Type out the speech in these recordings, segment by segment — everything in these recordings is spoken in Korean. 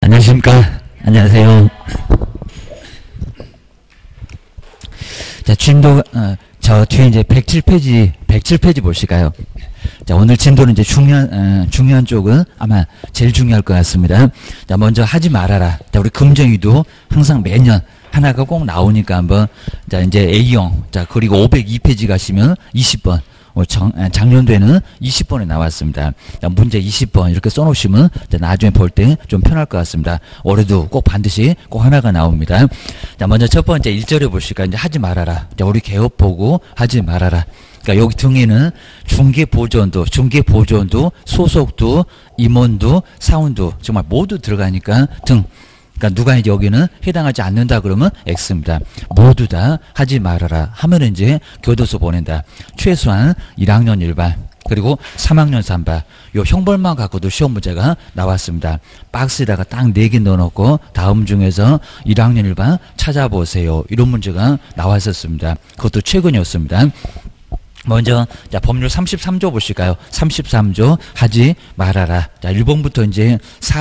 안녕하십니까. 안녕하세요. 자, 진도, 저 뒤에 이제 107페이지 보실까요? 자, 오늘 진도는 이제 중요한 쪽은 아마 제일 중요할 것 같습니다. 자, 먼저 하지 말아라. 자, 우리 금정이도 항상 매년 하나가 꼭 나오니까 한번, 자, 이제 A형. 자, 그리고 502페이지 가시면 20번. 작년도에는 20번에 나왔습니다. 문제 20번 이렇게 써놓으시면 나중에 볼 때 좀 편할 것 같습니다. 올해도 꼭 반드시 꼭 하나가 나옵니다. 자, 먼저 첫 번째 1절에 보실까요? 이제 하지 말아라. 자, 우리 개업 보고 하지 말아라. 그러니까 여기 등에는 중개보조원도, 소속도, 임원도, 사원도 정말 모두 들어가니까 등. 그러니까 누가 이제 여기는 해당하지 않는다 그러면 X입니다. 모두 다 하지 말아라 하면 이제 교도소 보낸다. 최소한 1학년 1반 그리고 3학년 3반 요 형벌만 갖고도 시험 문제가 나왔습니다. 박스에다가 딱 4개 넣어놓고 다음 중에서 1학년 1반 찾아보세요. 이런 문제가 나왔었습니다. 그것도 최근이었습니다. 먼저 자, 법률 33조 보실까요? 33조 하지 말아라. 자, 1번부터 이제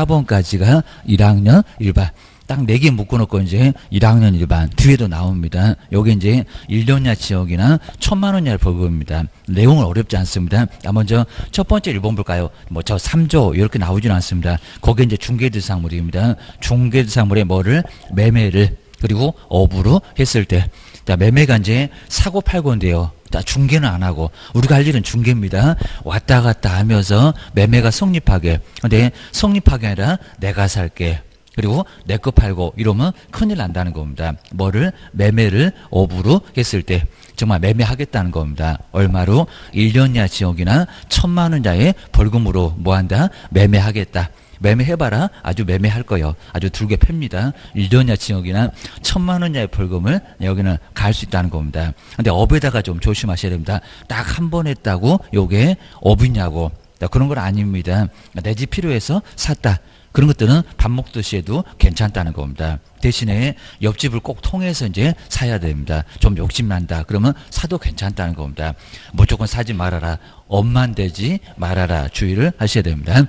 4번까지가 1학년 1반. 딱 4개 묶어놓고 이제 1학년 1반 뒤에도 나옵니다. 여기 이제 1년이하 지역이나 1,000만 원 이하 벌금입니다. 내용은 어렵지 않습니다. 자, 먼저 첫 번째 1번 볼까요? 뭐 저 3조 이렇게 나오진 않습니다. 거기 이제 중개대상물입니다. 중개대상물의 뭐를 매매를 그리고 업으로 했을 때, 자, 매매가 이제 사고 팔고인데요. 자, 중개는 안 하고 우리가 할 일은 중개입니다. 왔다 갔다 하면서 매매가 성립하게. 근데 성립하게 아니라 내가 살게. 그리고 내 거 팔고 이러면 큰일 난다는 겁니다. 뭐를 매매를 업으로 했을 때 정말 매매하겠다는 겁니다. 얼마로? 1년 이하 지역이나 1,000만 원 이하의 벌금으로 뭐한다? 매매하겠다. 매매해봐라. 아주 매매할 거요. 아주 두르게 팹니다. 1년 이하 지역이나 1,000만 원 이하의 벌금을 여기는 갈 수 있다는 겁니다. 근데 업에다가 좀 조심하셔야 됩니다. 딱 한 번 했다고 요게 업이냐고. 그런 건 아닙니다. 내 집 필요해서 샀다. 그런 것들은 밥 먹듯이 해도 괜찮다는 겁니다. 대신에 옆집을 꼭 통해서 이제 사야 됩니다. 좀 욕심난다. 그러면 사도 괜찮다는 겁니다. 무조건 사지 말아라. 업만 되지 말아라. 주의를 하셔야 됩니다.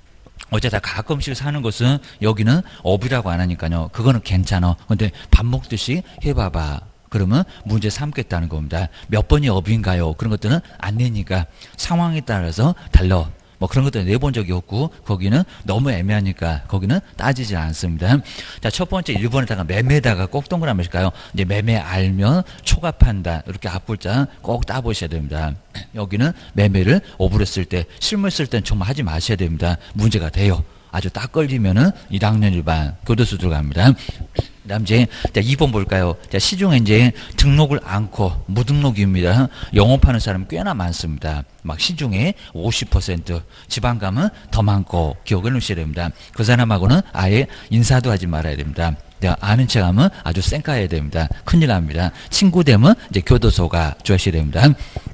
어쩌다 가끔씩 사는 것은 여기는 업이라고 안 하니까요. 그거는 괜찮아. 근데 밥 먹듯이 해봐봐. 그러면 문제 삼겠다는 겁니다. 몇 번이 업인가요? 그런 것들은 안 내니까 상황에 따라서 달라. 뭐 그런 것도 내본 적이 없고 거기는 너무 애매하니까 거기는 따지지 않습니다. 자, 첫 번째 1번에다가 매매에다가 꼭 동그라미일까요? 이제 매매 알면 초과판다. 이렇게 앞글자 꼭 따보셔야 됩니다. 여기는 매매를 업으로 쓸 때 실물 쓸 때는 정말 하지 마셔야 됩니다. 문제가 돼요. 아주 딱 걸리면은 1학년 1반 교도소 들어갑니다. 그 다음 이제 2번 볼까요? 자, 시중에 이제 등록을 않고 무등록입니다. 영업하는 사람 꽤나 많습니다. 막 시중에 50%, 지방 가면 더 많고 기억을 놓으셔야 됩니다. 그 사람하고는 아예 인사도 하지 말아야 됩니다. 내가 아는 척 하면 아주 쌩까야 됩니다. 큰일 납니다. 친구 되면 이제 교도소가 주셔야 됩니다.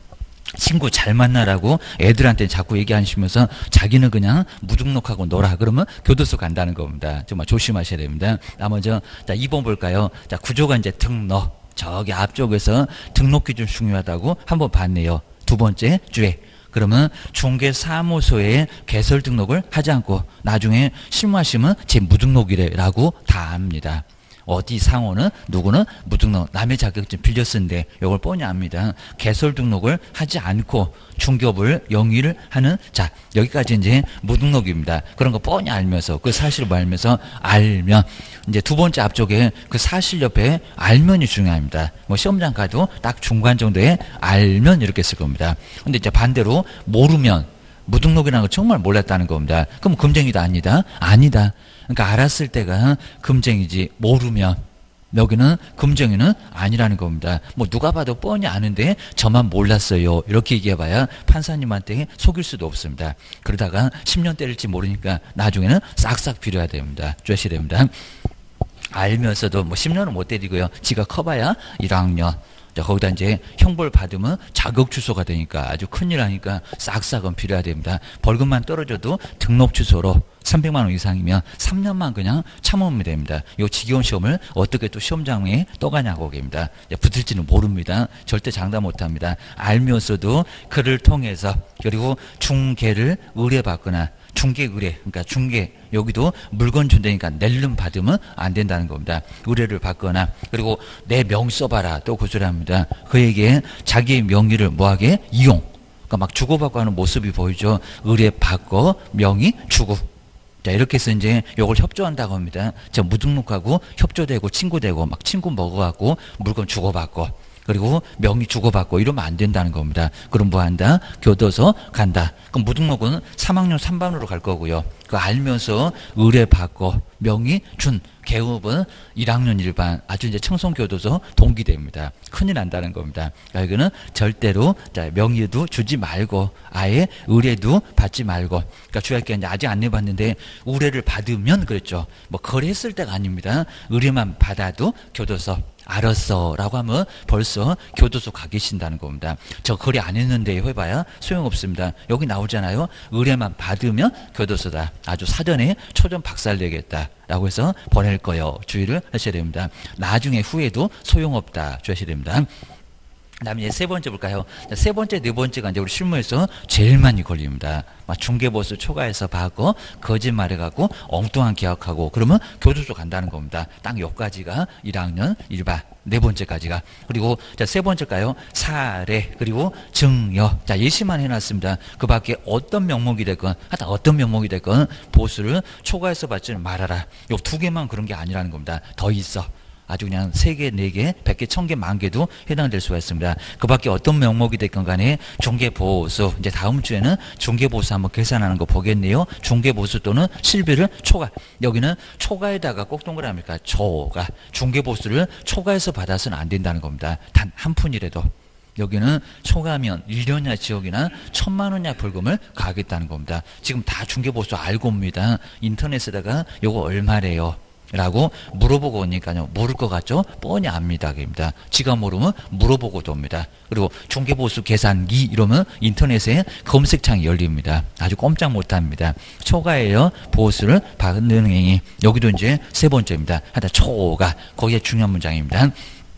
친구 잘 만나라고 애들한테 자꾸 얘기하시면서 자기는 그냥 무등록하고 놀아. 그러면 교도소 간다는 겁니다. 정말 조심하셔야 됩니다. 먼저 자, 2번 볼까요? 자, 구조가 이제 등록. 저기 앞쪽에서 등록 기준 중요하다고 한번 봤네요. 두 번째 주에. 그러면 중개사무소에 개설 등록을 하지 않고 나중에 실무하시면 제 무등록이래라고 다 압니다. 어디 상호는 누구는 무등록 남의 자격증 빌려 쓴데 이걸 뻔히 압니다. 개설 등록을 하지 않고 중개업을 영위를 하는 자 여기까지 이제 무등록입니다. 그런 거 뻔히 알면서 그 사실을 알면서 알면 이제 두 번째 앞쪽에 그 사실 옆에 알면이 중요합니다. 뭐 시험장 가도 딱 중간 정도에 알면 이렇게 쓸 겁니다. 근데 이제 반대로 모르면 무등록이라는 거 정말 몰랐다는 겁니다. 그럼 금쟁이도 아니다? 아니다. 그러니까 알았을 때가 금쟁이지 모르면 여기는 금쟁이는 아니라는 겁니다. 뭐 누가 봐도 뻔히 아는데 저만 몰랐어요. 이렇게 얘기해봐야 판사님한테 속일 수도 없습니다. 그러다가 10년 때릴지 모르니까 나중에는 싹싹 빌어야 됩니다. 주셔야 됩니다. 알면서도 뭐 10년은 못 때리고요. 지가 커봐야 1학년. 거기다 이제 형벌 받으면 자격 취소가 되니까 아주 큰일 나니까 싹싹은 필요해야 됩니다. 벌금만 떨어져도 등록 취소로 300만 원 이상이면 3년만 그냥 참으면 됩니다. 이 지겨운 시험을 어떻게 또 시험장에 떠가냐고 합니다. 붙을지는 모릅니다. 절대 장담 못합니다. 알면서도 그를 통해서 그리고 중개를 의뢰받거나 중개 의뢰, 그러니까 중개, 여기도 물건 준다니까 낼름 받으면 안 된다는 겁니다. 의뢰를 받거나, 그리고 내 명 써봐라, 또 그 소리 합니다. 그에게 자기 명의를 뭐하게? 이용. 그러니까 막 주고받고 하는 모습이 보이죠. 의뢰 받고, 명의 주고. 자, 이렇게 해서 이제 요걸 협조한다고 합니다. 자, 무등록하고 협조되고 친구되고 막 친구 먹어갖고 물건 주고받고, 그리고 명의 주고받고 이러면 안 된다는 겁니다. 그럼 뭐 한다? 교도소 간다. 그럼 무등록은 3학년 3반으로 갈 거고요. 그거 알면서 의뢰받고 명의 준 개업은 1학년 1반 아주 이제 청송교도소 동기대입니다. 큰일 난다는 겁니다. 그러니까 이거는 절대로 자, 명의도 주지 말고 아예 의뢰도 받지 말고, 그러니까 주의할 게 이제 아직 안 내봤는데 의뢰를 받으면 그랬죠. 뭐 거래했을 때가 아닙니다. 의뢰만 받아도 교도소 알았어 라고 하면 벌써 교도소 가 계신다는 겁니다. 저 거래 안 했는데 해봐야 소용없습니다. 여기 나오잖아요. 의뢰만 받으면 교도소다. 아주 사전에 초전 박살내겠다 라고 해서 보낼 거요. 주의를 하셔야 됩니다. 나중에 후에도 소용없다 주의하셔야 됩니다. 그 다음에 이제 세 번째 볼까요? 세 번째, 네 번째가 이제 우리 실무에서 제일 많이 걸립니다. 막 중개보수 초과해서 받고, 거짓말해갖고, 엉뚱한 계약하고, 그러면 교도소 간다는 겁니다. 딱 여기까지가 1학년 1반, 네 번째까지가. 그리고, 자, 세 번째가요, 사례, 그리고 증여. 자, 예시만 해놨습니다. 그 밖에 어떤 명목이 됐건, 하여튼 어떤 명목이 됐건, 보수를 초과해서 받지는 말아라. 요 두 개만 그런 게 아니라는 겁니다. 더 있어. 아주 그냥 3개, 4개, 100개, 1000개, 10,000개도 해당될 수가 있습니다. 그 밖에 어떤 명목이 됐건 간에 중개보수, 이제 다음 주에는 중개보수 한번 계산하는 거 보겠네요. 중개보수 또는 실비를 초과. 여기는 초과에다가 꼭 동그라미니까 초과. 중개보수를 초과해서 받아서는 안 된다는 겁니다. 단 한 푼이라도. 여기는 초과하면 1년이나 지역이나 1,000만 원이나 벌금을 가하겠다는 겁니다. 지금 다 중개보수 알고 옵니다. 인터넷에다가 요거 얼마래요 라고 물어보고 오니까요. 모를 것 같죠? 뻔히 압니다. 입니다. 지가 모르면 물어보고도 옵니다. 그리고 중개보수 계산기 이러면 인터넷에 검색창이 열립니다. 아주 꼼짝 못합니다. 초과예요. 보수를 받는 행위. 여기도 이제 세 번째입니다. 하여튼 초과. 거기에 중요한 문장입니다.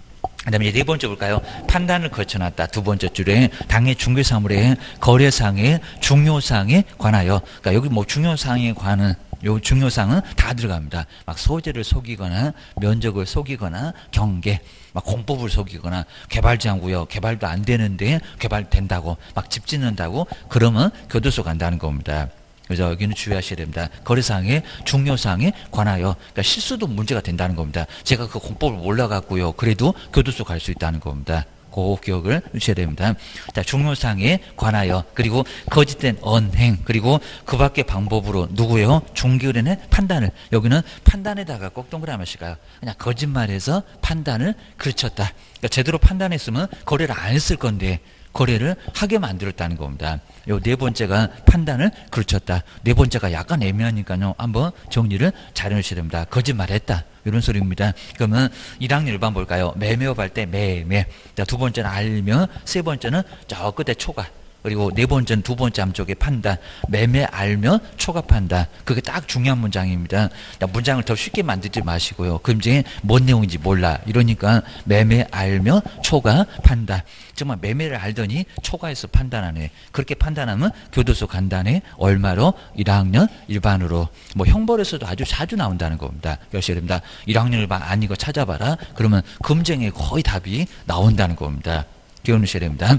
그 다음에 네 번째 볼까요? 판단을 거쳐놨다. 두 번째 줄에 당해 중개사물의 거래상의 중요사항에 관하여. 그러니까 여기 뭐 중요사항에 관한 요 중요사항은 다 들어갑니다. 막 소재를 속이거나 면적을 속이거나 경계, 막 공법을 속이거나 개발장구요. 개발도 안 되는데 개발된다고 막 집 짓는다고 그러면 교도소 간다는 겁니다. 그래서 여기는 주의하셔야 됩니다. 거래사항의 중요사항에 관하여. 그러니까 실수도 문제가 된다는 겁니다. 제가 그 공법을 몰라갖고요. 그래도 교도소 갈 수 있다는 겁니다. 그 기억을 주셔야 됩니다. 자, 중요사항에 관하여, 그리고 거짓된 언행, 그리고 그 밖의 방법으로 누구요? 중개의뢰인의 판단을. 여기는 판단에다가 꼭 동그라미 하실까요? 그냥 거짓말해서 판단을 그르쳤다. 그러니까 제대로 판단했으면 거래를 안 했을 건데 거래를 하게 만들었다는 겁니다. 요 네 번째가 판단을 그르쳤다. 네 번째가 약간 애매하니까요. 한번 정리를 잘 해주셔야 됩니다. 거짓말했다. 이런 소리입니다. 그러면 1학년 1반 볼까요? 매매업 할 때 매매. 자, 두 번째는 알면, 세 번째는 저 끝에 초과. 그리고 네 번째는 두 번째 함쪽에 판단. 매매 알면 초과 판단. 그게 딱 중요한 문장입니다. 자, 문장을 더 쉽게 만들지 마시고요. 그럼 이제 뭔 내용인지 몰라. 이러니까 매매 알면 초과 판단. 정말 매매를 알더니 초과해서 판단하네. 그렇게 판단하면 교도소 간다네. 얼마로? 1학년 1반으로. 뭐 형벌에서도 아주 자주 나온다는 겁니다. 열셔야 됩니다. 1학년 1반 아니고 찾아봐라. 그러면 금쟁에 거의 답이 나온다는 겁니다. 기억하셔야 됩니다.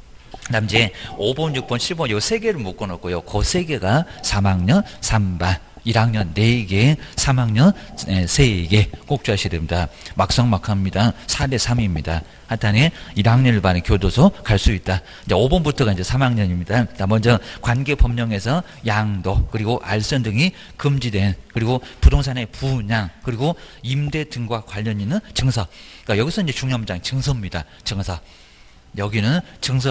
그 다음 이제 5번, 6번, 7번 요 세 개를 묶어놓고요. 그 세 개가 3학년 3반. 1학년 4개, 3학년 3개 꼭 주셔야 됩니다. 막상막합니다. 4대 3입니다. 하여튼에 1학년 1반에 교도소 갈 수 있다. 이제 5번부터가 이제 3학년입니다. 자, 먼저 관계법령에서 양도, 그리고 알선 등이 금지된, 그리고 부동산의 분양, 그리고 임대 등과 관련 있는 증서. 그러니까 여기서 이제 중요한 문장 증서입니다. 증서. 여기는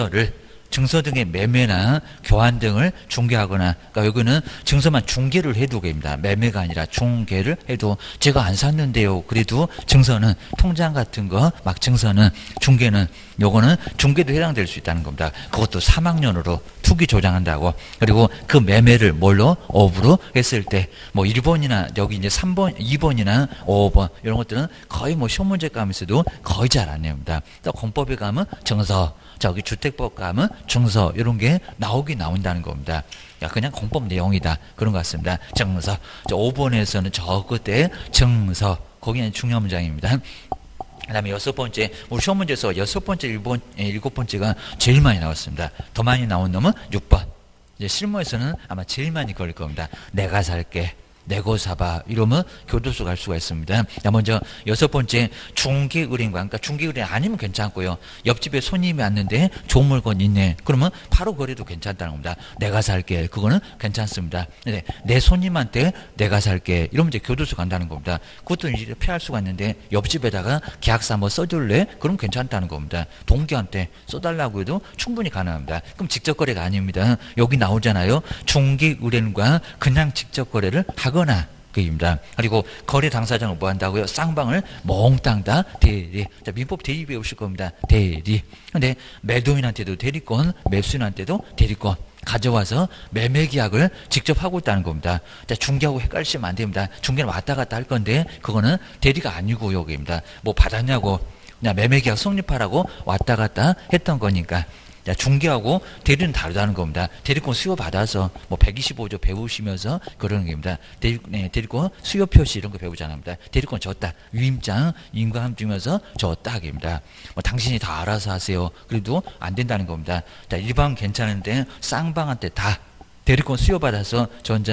증서 등의 매매나 교환 등을 중개하거나, 그러니까 여기는 증서만 중개를 해도 됩니다. 매매가 아니라 중개를 해도 제가 안 샀는데요. 그래도 증서는 통장 같은 거 막 증서는 중개는 요거는 중개도 해당될 수 있다는 겁니다. 그것도 3학년으로 투기 조장한다고. 그리고 그 매매를 뭘로? 업으로 했을 때 뭐 1번이나 여기 이제 3번, 2번이나 5번 이런 것들은 거의 뭐 시험 문제 감에서도 거의 잘 안 냅니다. 또 공법에 가면 증서, 저기 주택법 가면 증서 이런 게 나온다는 겁니다. 야, 그냥 공법 내용이다. 그런 것 같습니다. 증서. 5번에서는 저 끝에 증서. 거기는 중요한 문장입니다. 그 다음에 6번째, 우리 시험 문제에서 6번째, 7번째가 제일 많이 나왔습니다. 더 많이 나온 놈은 6번. 이제 실무에서는 아마 제일 많이 걸릴 겁니다. 내가 살게. 내고 사봐. 이러면 교도소 갈 수가 있습니다. 자, 먼저 6번째, 중개의뢰인과, 그러니까 중개의뢰인 아니면 괜찮고요. 옆집에 손님이 왔는데 좋은 물건 있네. 그러면 바로 거래도 괜찮다는 겁니다. 내가 살게. 그거는 괜찮습니다. 네, 내 손님한테 내가 살게. 이러면 이제 교도소 간다는 겁니다. 그것도 이제 피할 수가 있는데 옆집에다가 계약서 한번 써줄래? 그럼 괜찮다는 겁니다. 동기한테 써달라고 해도 충분히 가능합니다. 그럼 직접 거래가 아닙니다. 여기 나오잖아요. 중개의뢰인과 그냥 직접 거래를 하거나 그입니다. 그리고 거래 당사자는 뭐 한다고요? 쌍방을 몽땅 다 대리. 자, 민법 대리 배우실 겁니다. 대리. 근데 매도인한테도 대리권, 매수인한테도 대리권 가져와서 매매 계약을 직접 하고 있다는 겁니다. 자, 중개하고 헷갈리시면 안 됩니다. 중개는 왔다 갔다 할 건데 그거는 대리가 아니고 여기입니다. 뭐 받았냐고 그냥 매매 계약 성립하라고 왔다 갔다 했던 거니까. 자, 중개하고 대리는 다르다는 겁니다. 대리권 수요 받아서 뭐 125조 배우시면서 그러는 겁니다. 대리권 수요 표시 이런 거 배우잖아요. 대리권 줬다. 위임장, 임과함 주면서 줬다 하기입니다. 뭐 당신이 다 알아서 하세요. 그래도 안 된다는 겁니다. 자, 일방 괜찮은데 쌍방한테 다 대리권 수요받아서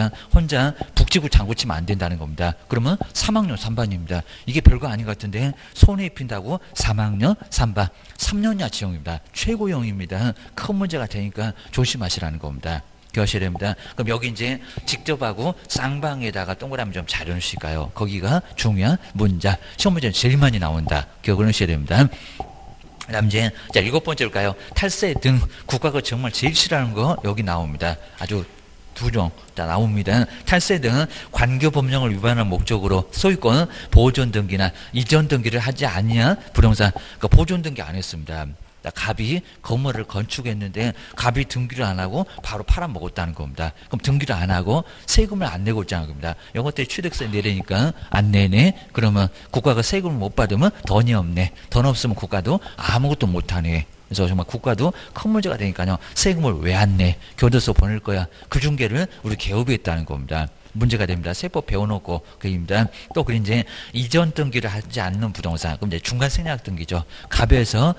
혼자 북치고 장구치면 안 된다는 겁니다. 그러면 3학년 3반입니다. 이게 별거 아닌 것 같은데 손해 입힌다고 3학년 3반 3년이야 지형입니다. 최고형입니다. 큰 문제가 되니까 조심하시라는 겁니다. 기억하셔야 됩니다. 그럼 여기 이제 직접하고 쌍방에다가 동그라미 좀 잘 해놓으실까요? 거기가 중요한 문자. 시험 문제는 제일 많이 나온다. 기억을 하셔야 됩니다. 그 다음 이제, 자, 7번째로 가요. 탈세 등 국가가 정말 제일 싫어하는 거 여기 나옵니다. 아주 두 종 다 나옵니다. 탈세 등은 관계법령을 위반하는 목적으로 소유권 보존 등기나 이전 등기를 하지 아니한 부동산, 그러니까 보존 등기 안 했습니다. 갑이 건물을 건축했는데 갑이 등기를 안 하고 바로 팔아먹었다는 겁니다. 그럼 등기를 안 하고 세금을 안 내고 있다는 겁니다. 이것 때문에 취득세 내려니까 안 내네. 그러면 국가가 세금을 못 받으면 돈이 없네. 돈 없으면 국가도 아무것도 못하네. 그래서 정말 국가도 큰 문제가 되니까요. 세금을 왜 안 내? 교도소 보낼 거야. 그 중개를 우리 개업이 했다는 겁니다. 문제가 됩니다. 세법 배워놓고 그입니다. 또 그리 이제 이전 등기를 하지 않는 부동산, 그럼 이제 중간 생략 등기죠. 갑에서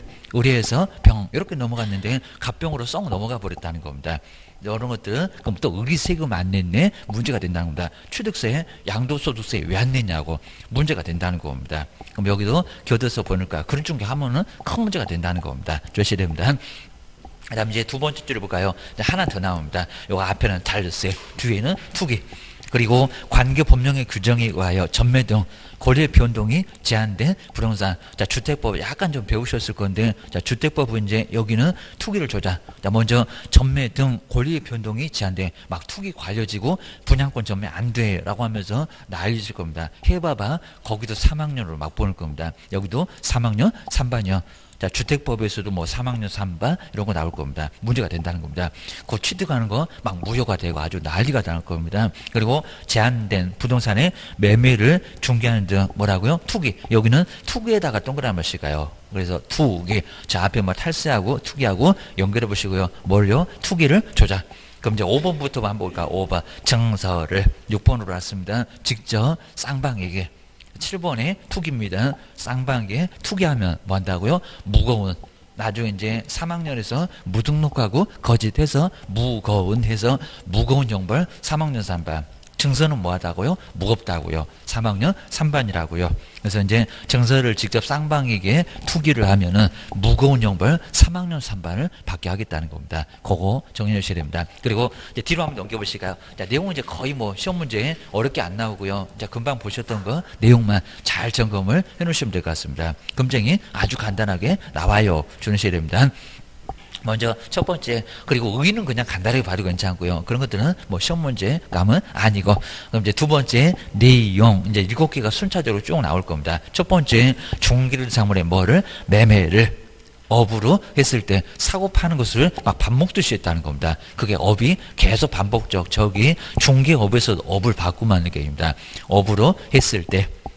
을에서 병 이렇게 넘어갔는데 갑병으로 썩 넘어가 버렸다는 겁니다. 이런 것들 그럼 또 을이 세금 안 냈네 문제가 된다는 겁니다. 취득세, 양도소득세 왜 안 냈냐고 문제가 된다는 겁니다. 그럼 여기도 교도소 보낼까? 그런 중개 하면은 큰 문제가 된다는 겁니다. 조심해야 됩니다. 그 다음 이제 두 번째 줄을 볼까요? 하나 더 나옵니다. 요거 앞에는 달렸어요. 뒤에는 투기. 그리고 관계법령의 규정에 의하여 전매 등 거래 변동이 제한된 부동산. 자, 주택법 약간 좀 배우셨을 건데, 자, 주택법은 이제 여기는 투기를 조자. 자, 먼저 전매 등 권리의 변동이 제한된 막 투기 관려지고 분양권 전매 안 돼라고 하면서 난리칠 겁니다. 해봐봐. 거기도 3학년으로 막 보낼 겁니다. 여기도 3학년 3반이요. 자, 주택법에서도 뭐 3학년 3반 이런 거 나올 겁니다. 문제가 된다는 겁니다. 그 취득하는 거 막 무효가 되고 아주 난리가 날 겁니다. 그리고 제한된 부동산의 매매를 중개하는 등 뭐라고요? 투기. 여기는 투기에다가 동그라미 씩가요. 그래서 투기. 자, 앞에 뭐 탈세하고 투기하고 연결해 보시고요. 뭘요? 투기를 조작. 그럼 이제 5번부터 한번 볼까? 5번. 증서를 6번으로 왔습니다. 직접 쌍방에게. 7번에 투기입니다. 쌍방에 투기하면 뭐 한다고요? 무거운. 나중에 이제 3학년에서 무등록하고 거짓해서 무거운 해서 무거운 형벌 3학년 3반. 증서는 뭐 하다고요? 무겁다고요. 3학년 3반이라고요. 그래서 이제 증서를 직접 쌍방에게 투기를 하면은 무거운 형벌 3학년 3반을 받게 하겠다는 겁니다. 그거 정리해 주셔야 됩니다. 그리고 이제 뒤로 한번 넘겨보실까요? 자, 내용은 이제 거의 뭐 시험 문제 어렵게 안 나오고요. 자, 금방 보셨던 거 내용만 잘 점검을 해 놓으시면 될 것 같습니다. 검증이 아주 간단하게 나와요. 주셔야 됩니다. 먼저 첫 번째, 그리고 의의는 그냥 간단하게 봐도 괜찮고요. 그런 것들은 뭐 시험 문제 감은 아니고. 그럼 이제 두 번째 내용, 이제 7개가 순차적으로 쭉 나올 겁니다. 첫 번째, 중개를 상물의 뭐를 매매를 업으로 했을 때 사고 파는 것을 막 밥 먹듯이 했다는 겁니다. 그게 업이 계속 반복적, 저기 중개업에서 업을 바꾸면 하는 게입니다. 업으로 했을 때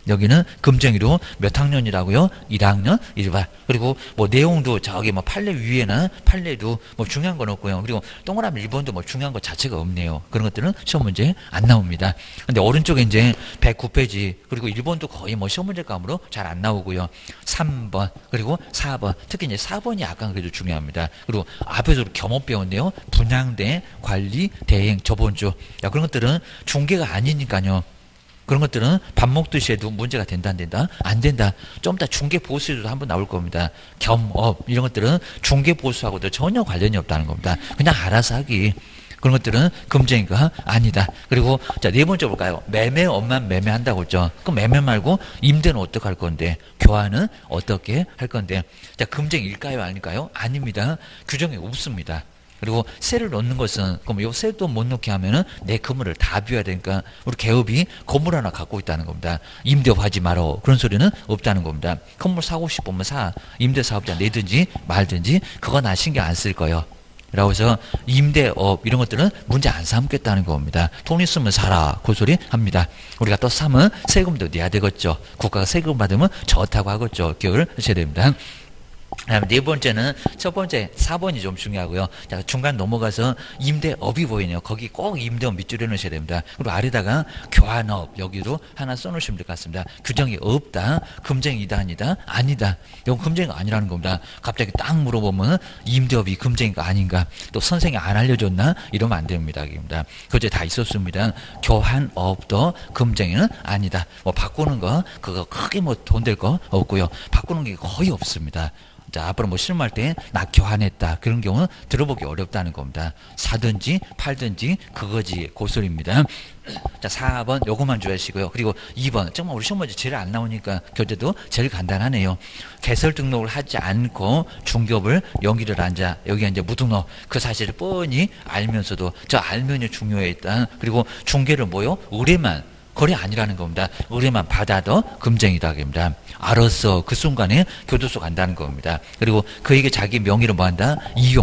여기는 금쟁이로 몇 학년이라고요? 1학년 1반. 그리고 뭐 내용도 저기 뭐 판례 위에는 판례도 뭐 중요한 건 없고요. 그리고 동그라미 1번도 뭐 중요한 것 자체가 없네요. 그런 것들은 시험 문제 안 나옵니다. 근데 오른쪽에 이제 109페이지 그리고 1번도 거의 뭐 시험 문제 감으로 잘 안 나오고요. 3번 그리고 4번 특히 이제 4번이 약간 그래도 중요합니다. 그리고 앞에서 겸업 배웠네요. 분양대 관리 대행 저번 주. 야, 그런 것들은 중개가 아니니까요. 그런 것들은 밥 먹듯이 해도 문제가 된다 안 된다? 안 된다. 좀 이따 중개보수에도 한번 나올 겁니다. 겸업 이런 것들은 중개보수하고도 전혀 관련이 없다는 겁니다. 그냥 알아서 하기. 그런 것들은 금쟁이가 아니다. 그리고 자, 네 번째 볼까요? 매매업만 매매한다고 했죠. 그럼 매매 말고 임대는 어떻게 할 건데? 교환은 어떻게 할 건데? 자, 금쟁일까요? 아닐까요? 아닙니다. 규정이 없습니다. 그리고 세를 넣는 것은 그럼 요 세도 못 넣게 하면은 내 건물을 다 비워야 되니까 우리 개업이 건물 하나 갖고 있다는 겁니다. 임대업 하지 말어. 그런 소리는 없다는 겁니다. 건물 사고 싶으면 사. 임대사업자 내든지 말든지 그건 나 신경 안 쓸 거예요. 라고 해서 임대업 이런 것들은 문제 안 삼겠다는 겁니다. 돈 있으면 사라. 그 소리 합니다. 우리가 또 사면 세금도 내야 되겠죠. 국가가 세금 받으면 좋다고 하겠죠. 기억을 하셔야 됩니다. 그다음에 네 번째는 첫 번째 4번이 좀 중요하고요. 자, 중간 넘어가서 임대업이 보이네요. 거기 꼭 임대업 밑줄에 넣으셔야 됩니다. 그리고 아래다가 교환업 여기로 하나 써놓으시면 될 것 같습니다. 규정이 없다. 금쟁이다 아니다. 아니다. 이건 금쟁이가 아니라는 겁니다. 갑자기 딱 물어보면 임대업이 금쟁이가 아닌가. 또 선생이 안 알려줬나? 이러면 안 됩니다. 그제 다 있었습니다. 교환업도 금쟁이는 아니다. 뭐 바꾸는 거 그거 크게 뭐 돈 될 거 없고요. 바꾸는 게 거의 없습니다. 자, 앞으로 뭐 실무할 때 나 교환했다. 그런 경우는 들어보기 어렵다는 겁니다. 사든지 팔든지 그거지 고소리입니다. 자, 4번 요것만 주의하시고요. 그리고 2번 정말 우리 시험 문제 제일 안 나오니까 교재도 제일 간단하네요. 개설 등록을 하지 않고 중개업을 연기를 한자 여기가 이제 무등록 그 사실을 뻔히 알면서도 저 알면이 중요해 있다. 그리고 중개를 뭐요? 의뢰만 거래 아니라는 겁니다. 의뢰만 받아도 금쟁이다. 겁니다. 알았어. 그 순간에 교도소 간다는 겁니다. 그리고 그에게 자기 명의로 뭐 한다?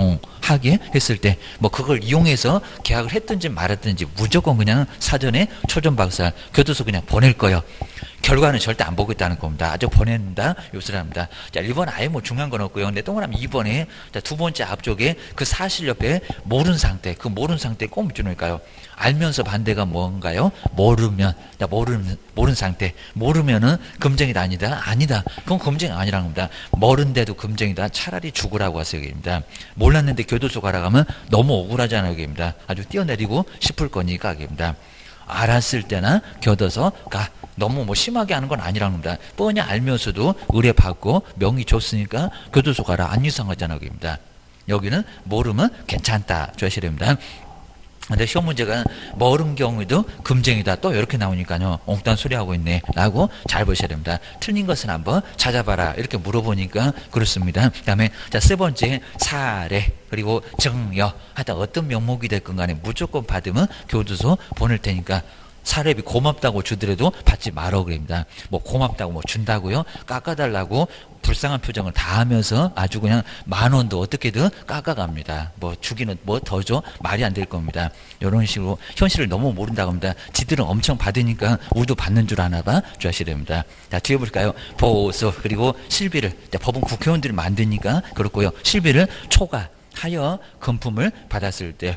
이용하게 했을 때 뭐 그걸 이용해서 계약을 했든지 말았든지 무조건 그냥 사전에 초전박살 교도소 그냥 보낼 거예요. 결과는 절대 안 보겠다는 겁니다. 아주 보낸다. 요술합니다. 자, 1번 아예 뭐 중요한 건 없고요. 근데 동그라미 2번에 자, 두 번째 앞쪽에 그 사실 옆에 모르는 상태, 그 모르는 상태 꼭 밑줄일까요? 알면서 반대가 뭔가요? 모르면, 자, 모르는 상태. 모르면은 금쟁이다 아니다? 아니다. 그건 금쟁이 아니라는 겁니다. 모른데도 금쟁이다. 차라리 죽으라고 하세요. 여기입니다. 몰랐는데 교도소 가라 가면 너무 억울하잖아요. 여기입니다. 아주 뛰어내리고 싶을 거니까. 여기입니다. 알았을 때나 교도소 가. 너무 뭐 심하게 하는 건 아니라는 겁니다. 뻔히 알면서도 의뢰받고 명의 줬으니까 교도소 가라. 안 이상하잖아요. 여기입니다. 여기는 모르면 괜찮다. 조하셔야 됩니다. 근데 시험 문제가 모르는 경우에도 금쟁이다. 또 이렇게 나오니까요. 엉뚱한 소리 하고 있네. 라고 잘 보셔야 됩니다. 틀린 것은 한번 찾아봐라. 이렇게 물어보니까 그렇습니다. 그 다음에 자, 세 번째 사례 그리고 증여 하여튼 어떤 명목이 됐건 간에 무조건 받으면 교도소 보낼 테니까 사례비 고맙다고 주더라도 받지 말어 그럽니다. 뭐 고맙다고 뭐 준다고요? 깎아달라고 불쌍한 표정을 다 하면서 아주 그냥 10,000원도 어떻게든 깎아갑니다. 뭐 주기는 뭐 더 줘? 말이 안 될 겁니다. 이런 식으로 현실을 너무 모른다고 합니다. 지들은 엄청 받으니까 우리도 받는 줄 아나 봐. 주하셔야 됩니다. 자, 뒤에 볼까요? 보수 그리고 실비를 자, 법은 국회의원들이 만드니까 그렇고요. 실비를 초과하여 금품을 받았을 때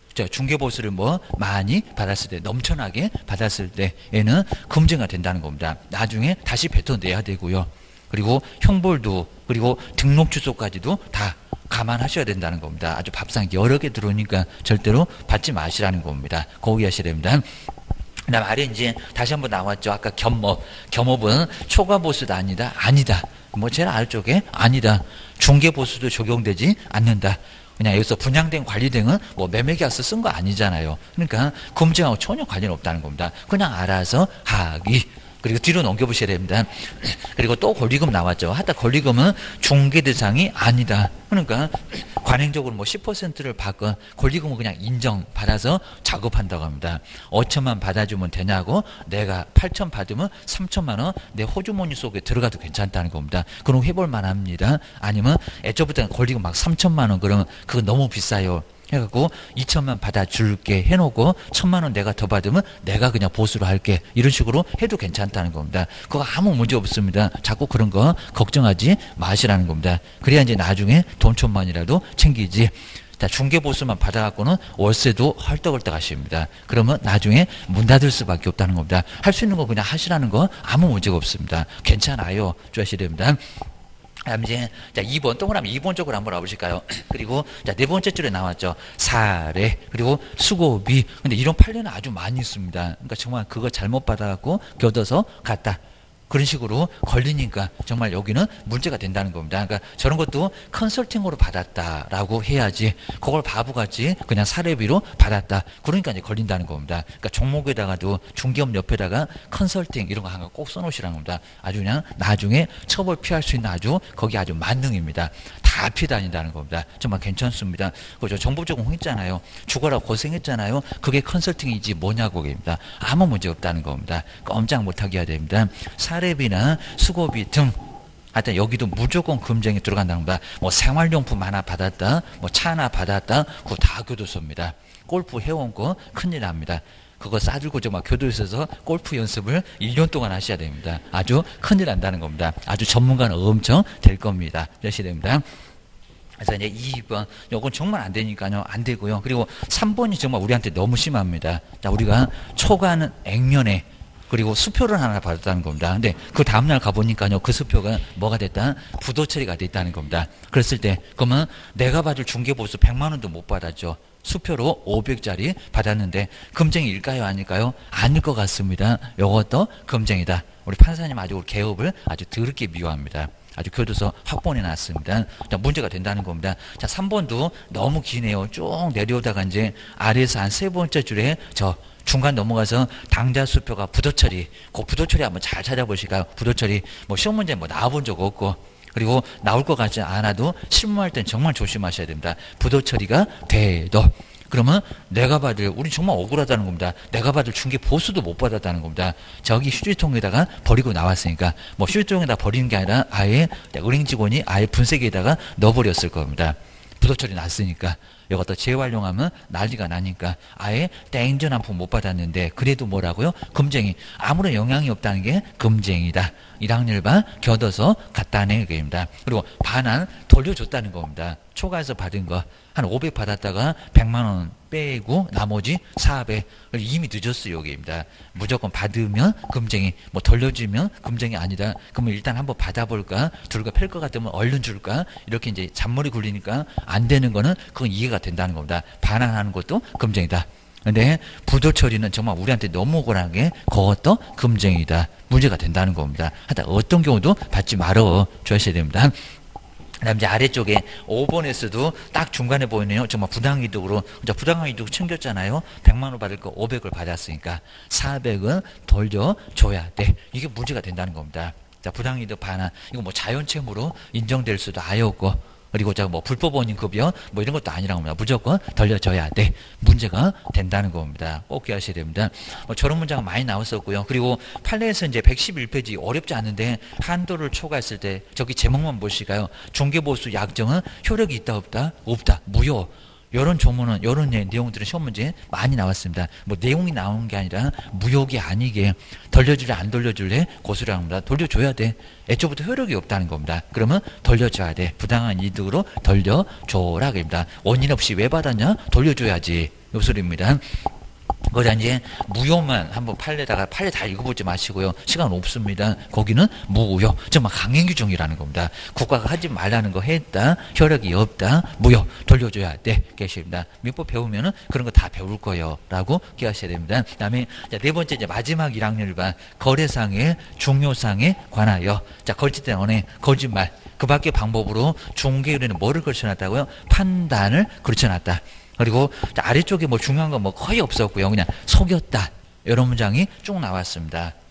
중개보수를 뭐 많이 받았을 때 넘쳐나게 받았을 때에는 금쟁이가 된다는 겁니다. 나중에 다시 뱉어내야 되고요. 그리고 형벌도 그리고 등록 주소까지도 다 감안하셔야 된다는 겁니다. 아주 밥상 여러 개 들어오니까 절대로 받지 마시라는 겁니다. 거기 하셔야 됩니다. 그 다음 아래 이제 다시 한번 나왔죠. 아까 겸업. 겸업은 초과보수도 아니다. 아니다. 뭐 제일 아래쪽에 아니다. 중개보수도 적용되지 않는다. 그냥 여기서 분양된 관리등은 뭐 매매계약서 쓴 거 아니잖아요. 그러니까 금쟁하고 전혀 관련 없다는 겁니다. 그냥 알아서 하기. 그리고 뒤로 넘겨보셔야 됩니다. 그리고 또 권리금 나왔죠. 하다 권리금은 중개 대상이 아니다. 그러니까 관행적으로 뭐 10%를 받건 권리금은 그냥 인정받아서 작업한다고 합니다. 5천만 받아주면 되냐고 내가 8천 받으면 3천만 원 내 호주머니 속에 들어가도 괜찮다는 겁니다. 그럼 해볼만 합니다. 아니면 애초부터 권리금 막 3천만 원 그러면 그거 너무 비싸요. 해갖고 2천만 받아줄게 해놓고 1,000만 원 내가 더 받으면 내가 그냥 보수를 할게. 이런 식으로 해도 괜찮다는 겁니다. 그거 아무 문제 없습니다. 자꾸 그런 거 걱정하지 마시라는 겁니다. 그래야 이제 나중에 돈 1,000만이라도 챙기지. 자, 중개보수만 받아갖고는 월세도 헐떡헐떡 하십니다. 그러면 나중에 문 닫을 수밖에 없다는 겁니다. 할 수 있는 거 그냥 하시라는 거 아무 문제가 없습니다. 괜찮아요. 주하셔야 됩니다. 이제 자 2번 동그라미 2번 쪽으로 한번 와보실까요? 그리고 자 4번째 줄에 나왔죠. 사례 그리고 수고비. 근데 이런 판례는 아주 많이 있습니다. 그러니까 정말 그거 잘못 받아갖고 겨둬서 갔다. 그런 식으로 걸리니까 정말 여기는 문제가 된다는 겁니다. 그러니까 저런 것도 컨설팅으로 받았다라고 해야지 그걸 바보같이 그냥 사례비로 받았다. 그러니까 이제 걸린다는 겁니다. 그러니까 종목에다가도 중개업 옆에다가 컨설팅 이런 거 하나 꼭 써놓으시라는 겁니다. 아주 그냥 나중에 처벌 피할 수 있는 아주 거기 아주 만능입니다. 다 피해 다닌다는 겁니다. 정말 괜찮습니다. 그죠? 정보 제공했잖아요. 죽어라 고생했잖아요. 그게 컨설팅이지 뭐냐고 입니다. 아무 문제 없다는 겁니다. 꼼짝 못하게 해야 됩니다. 사례비나 수고비 등 하여튼 여기도 무조건 금쟁이 들어간다는 겁니다. 뭐 생활용품 하나 받았다, 뭐 차 하나 받았다, 그거 다 교도소입니다. 골프 해온 거 큰일 납니다. 그거 싸들고 정말 교도소에서 골프 연습을 1년 동안 하셔야 됩니다. 아주 큰일 난다는 겁니다. 아주 전문가는 엄청 될 겁니다. 하셔야 됩니다. 그래서 이제 2번, 요건 정말 안 되니까요. 안 되고요. 그리고 3번이 정말 우리한테 너무 심합니다. 자, 우리가 초과하는 액면에 그리고 수표를 하나 받았다는 겁니다. 근데 그 다음날 가보니까요. 그 수표가 뭐가 됐다? 부도 처리가 됐다는 겁니다. 그랬을 때, 그러면 내가 받을 중개보수 100만 원도 못 받았죠. 수표로 500짜리 받았는데 금쟁이일까요? 아닐까요? 아닐 것 같습니다. 요것도 금쟁이다. 우리 판사님 아주 개업을 아주 더럽게 미워합니다. 아주 교도소 확보해 놨습니다. 자, 문제가 된다는 겁니다. 자, 3번도 너무 기네요. 쭉 내려오다가 이제 아래에서 한 3번째 줄에 저 중간 넘어가서 당자 수표가 부도처리. 그 부도처리 한번 잘 찾아보실까요? 부도처리. 뭐 시험 문제 뭐 나와본 적 없고. 그리고 나올 것 같지 않아도 실무할 땐 정말 조심하셔야 됩니다. 부도처리가 돼도. 그러면 내가 받을, 우리 정말 억울하다는 겁니다. 내가 받을 중개 보수도 못 받았다는 겁니다. 저기 휴지통에다가 버리고 나왔으니까 뭐 휴지통에다 버리는 게 아니라 아예 은행 직원이 아예 분쇄기에다가 넣어버렸을 겁니다. 부도처리 났으니까. 이것도 재활용하면 난리가 나니까 아예 땡전 한 푼 못 받았는데 그래도 뭐라고요? 금쟁이. 아무런 영향이 없다는 게 금쟁이다. 1학년 반 겨둬서 갔다는 얘기입니다. 그리고 반환 돌려줬다는 겁니다. 초과해서 받은 거 한 500 받았다가 100만 원 빼고 나머지 400 이미 늦었어요. 여기입니다. 무조건 받으면 금쟁이, 뭐 돌려주면 금쟁이 아니다. 그러면 일단 한번 받아볼까? 둘가 팰 것 같으면 얼른 줄까? 이렇게 이제 잔머리 굴리니까 안 되는 거는 그건 이해가 된다는 겁니다. 반환하는 것도 금쟁이다. 근데 부도 처리는 정말 우리한테 너무 억울한 게 그것도 금쟁이다. 문제가 된다는 겁니다. 하여튼 어떤 경우도 받지 말어 주셔야 됩니다. 그다음 이제 아래쪽에 5번에서도 딱 중간에 보이네요. 정말 부당이득으로 부당이득 챙겼잖아요. 100만 원 받을 거 500을 받았으니까 400은 돌려줘야 돼. 이게 문제가 된다는 겁니다. 자, 부당이득 반환. 이거 뭐 자연채무로 인정될 수도 아예 없고 그리고 뭐 불법 원인급여 뭐 이런 것도 아니라고 합니다. 무조건 돌려줘야 돼. 문제가 된다는 겁니다. 꼭 기억하셔야 됩니다. 뭐 저런 문제가 많이 나왔었고요. 그리고 판례에서 이제 111페이지 어렵지 않은데 한도를 초과했을 때 저기 제목만 보실까요? 중개보수 약정은 효력이 있다 없다? 없다. 무효. 이런 조문은 이런 내용들은 시험 문제 많이 나왔습니다. 뭐 내용이 나오는 게 아니라 무효기 아니게 돌려줄래 안 돌려줄래 고소를 합니다. 돌려줘야 돼. 애초부터 효력이 없다는 겁니다. 그러면 돌려줘야 돼. 부당한 이득으로 돌려줘라 그럽니다. 원인 없이 왜 받았냐? 돌려줘야지. 요 소리입니다. 거기다 이제 무효만 한번 판례 다 읽어보지 마시고요. 시간 없습니다. 거기는 무효. 정말 강행 규정이라는 겁니다. 국가가 하지 말라는 거 했다. 효력이 없다. 무효. 돌려줘야 돼. 계십니다. 민법 배우면은 그런 거 다 배울 거예요. 라고 기억하셔야 됩니다. 그 다음에 네 번째 이제 마지막 1학년 1반 거래상의 중요상에 관하여. 자, 거짓된 언행, 거짓말. 그 밖의 방법으로 중개인은 뭐를 걸쳐놨다고요? 판단을 걸쳐놨다. 그리고 아래쪽에 뭐 중요한 건 뭐 거의 없었고요. 그냥 속였다. 이런 문장이 쭉 나왔습니다.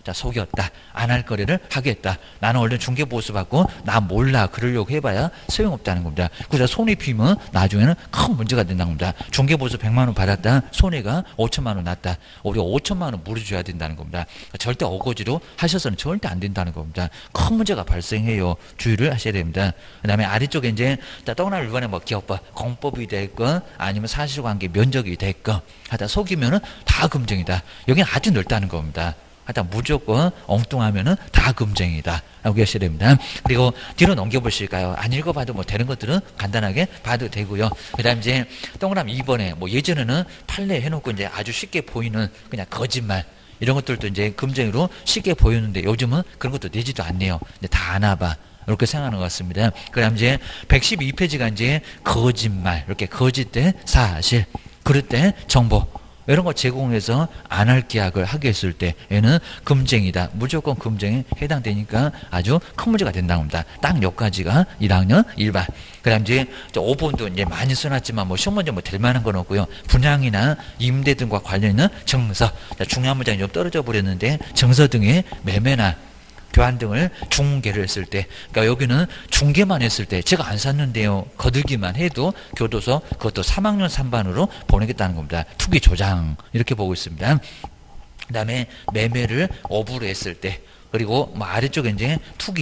자, 속였다. 안 할 거리를 하겠다. 나는 원래 중개보수 받고 나 몰라 그러려고 해봐야 소용없다는 겁니다. 그래서 손해 피면 나중에는 큰 문제가 된다는 겁니다. 중개보수 100만 원 받았다. 손해가 5천만 원 났다. 우리가 5천만 원 물어줘야 된다는 겁니다. 절대 어거지로 하셔서는 절대 안 된다는 겁니다. 큰 문제가 발생해요. 주의를 하셔야 됩니다. 그 다음에 아래쪽에 이제 떠나는 일반의 뭐 기업법, 공법이 됐건 아니면 사실관계 면적이 됐건 하다 속이면은 다 금쟁이다. 여기는 아주 넓다는 겁니다. 하여튼 무조건 엉뚱하면은 다 금쟁이다 라고 하셔야 됩니다. 그리고 뒤로 넘겨보실까요? 안 읽어봐도 뭐 되는 것들은 간단하게 봐도 되고요. 그 다음 이제 동그라미 2번에 뭐 예전에는 판례 해놓고 이제 아주 쉽게 보이는 그냥 거짓말 이런 것들도 이제 금쟁이로 쉽게 보였는데 요즘은 그런 것도 내지도 않네요. 근데 다 아나 봐. 이렇게 생각하는 것 같습니다. 그 다음 이제 112페이지가 이제 거짓말, 이렇게 거짓된 사실, 그럴 때 정보, 이런 거 제공해서 안 할 계약을 하게 했을 때 얘는 금쟁이다. 무조건 금쟁에 해당되니까 아주 큰 문제가 된다고 합니다. 딱 여기까지가 1학년 1반. 그 다음 이제 5번도 이제 많이 써놨지만 뭐 시험 문제 뭐 될 만한 건 없고요. 분양이나 임대 등과 관련 있는 정서. 중요한 문장이 좀 떨어져 버렸는데 정서 등의 매매나 교환 등을 중개를 했을 때, 그러니까 여기는 중개만 했을 때 제가 안 샀는데요 거들기만 해도 교도소 그것도 3학년 3반으로 보내겠다는 겁니다. 투기 조장 이렇게 보고 있습니다. 그 다음에 매매를 업으로 했을 때, 그리고 뭐 아래쪽에 이제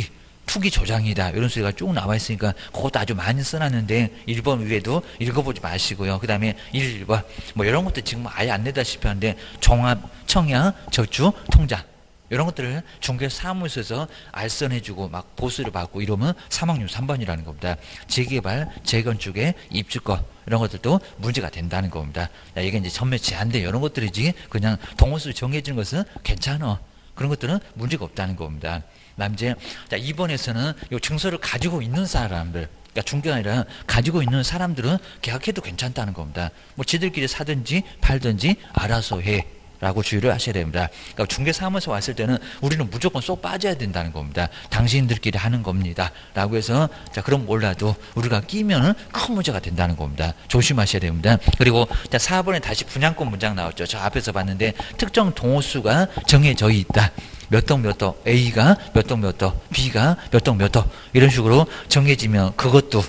투기 조장이다 이런 소리가 쭉 나와 있으니까 그것도 아주 많이 써놨는데 1번 위에도 읽어보지 마시고요. 그 다음에 1번 뭐 이런 것도 지금 아예 안 내다시피 하는데 종합 청약 저축 통장 이런 것들을 중개사무소에서 알선해주고 막 보수를 받고 이러면 3학년 3번이라는 겁니다. 재개발, 재건축의 입주권 이런 것들도 문제가 된다는 겁니다. 야, 이게 이제 전매 제한돼 이런 것들이지 그냥 동호수 정해지는 것은 괜찮아. 그런 것들은 문제가 없다는 겁니다. 그다음 이제 2번에서는 이 증서를 가지고 있는 사람들, 그러니까 중개가 아니라 가지고 있는 사람들은 계약해도 괜찮다는 겁니다. 뭐 지들끼리 사든지 팔든지 알아서 해. 라고 주의를 하셔야 됩니다. 그러니까 중개사무소 왔을 때는 우리는 무조건 쏙 빠져야 된다는 겁니다. 당신들끼리 하는 겁니다. 라고 해서 자 그럼 몰라도 우리가 끼면은 큰 문제가 된다는 겁니다. 조심하셔야 됩니다. 그리고 자 4번에 다시 분양권 문장 나왔죠. 저 앞에서 봤는데 특정 동호수가 정해져 있다. 몇 동 몇 동, A가 몇 동 몇 동, B가 몇 동 몇 동 이런 식으로 정해지면 그것도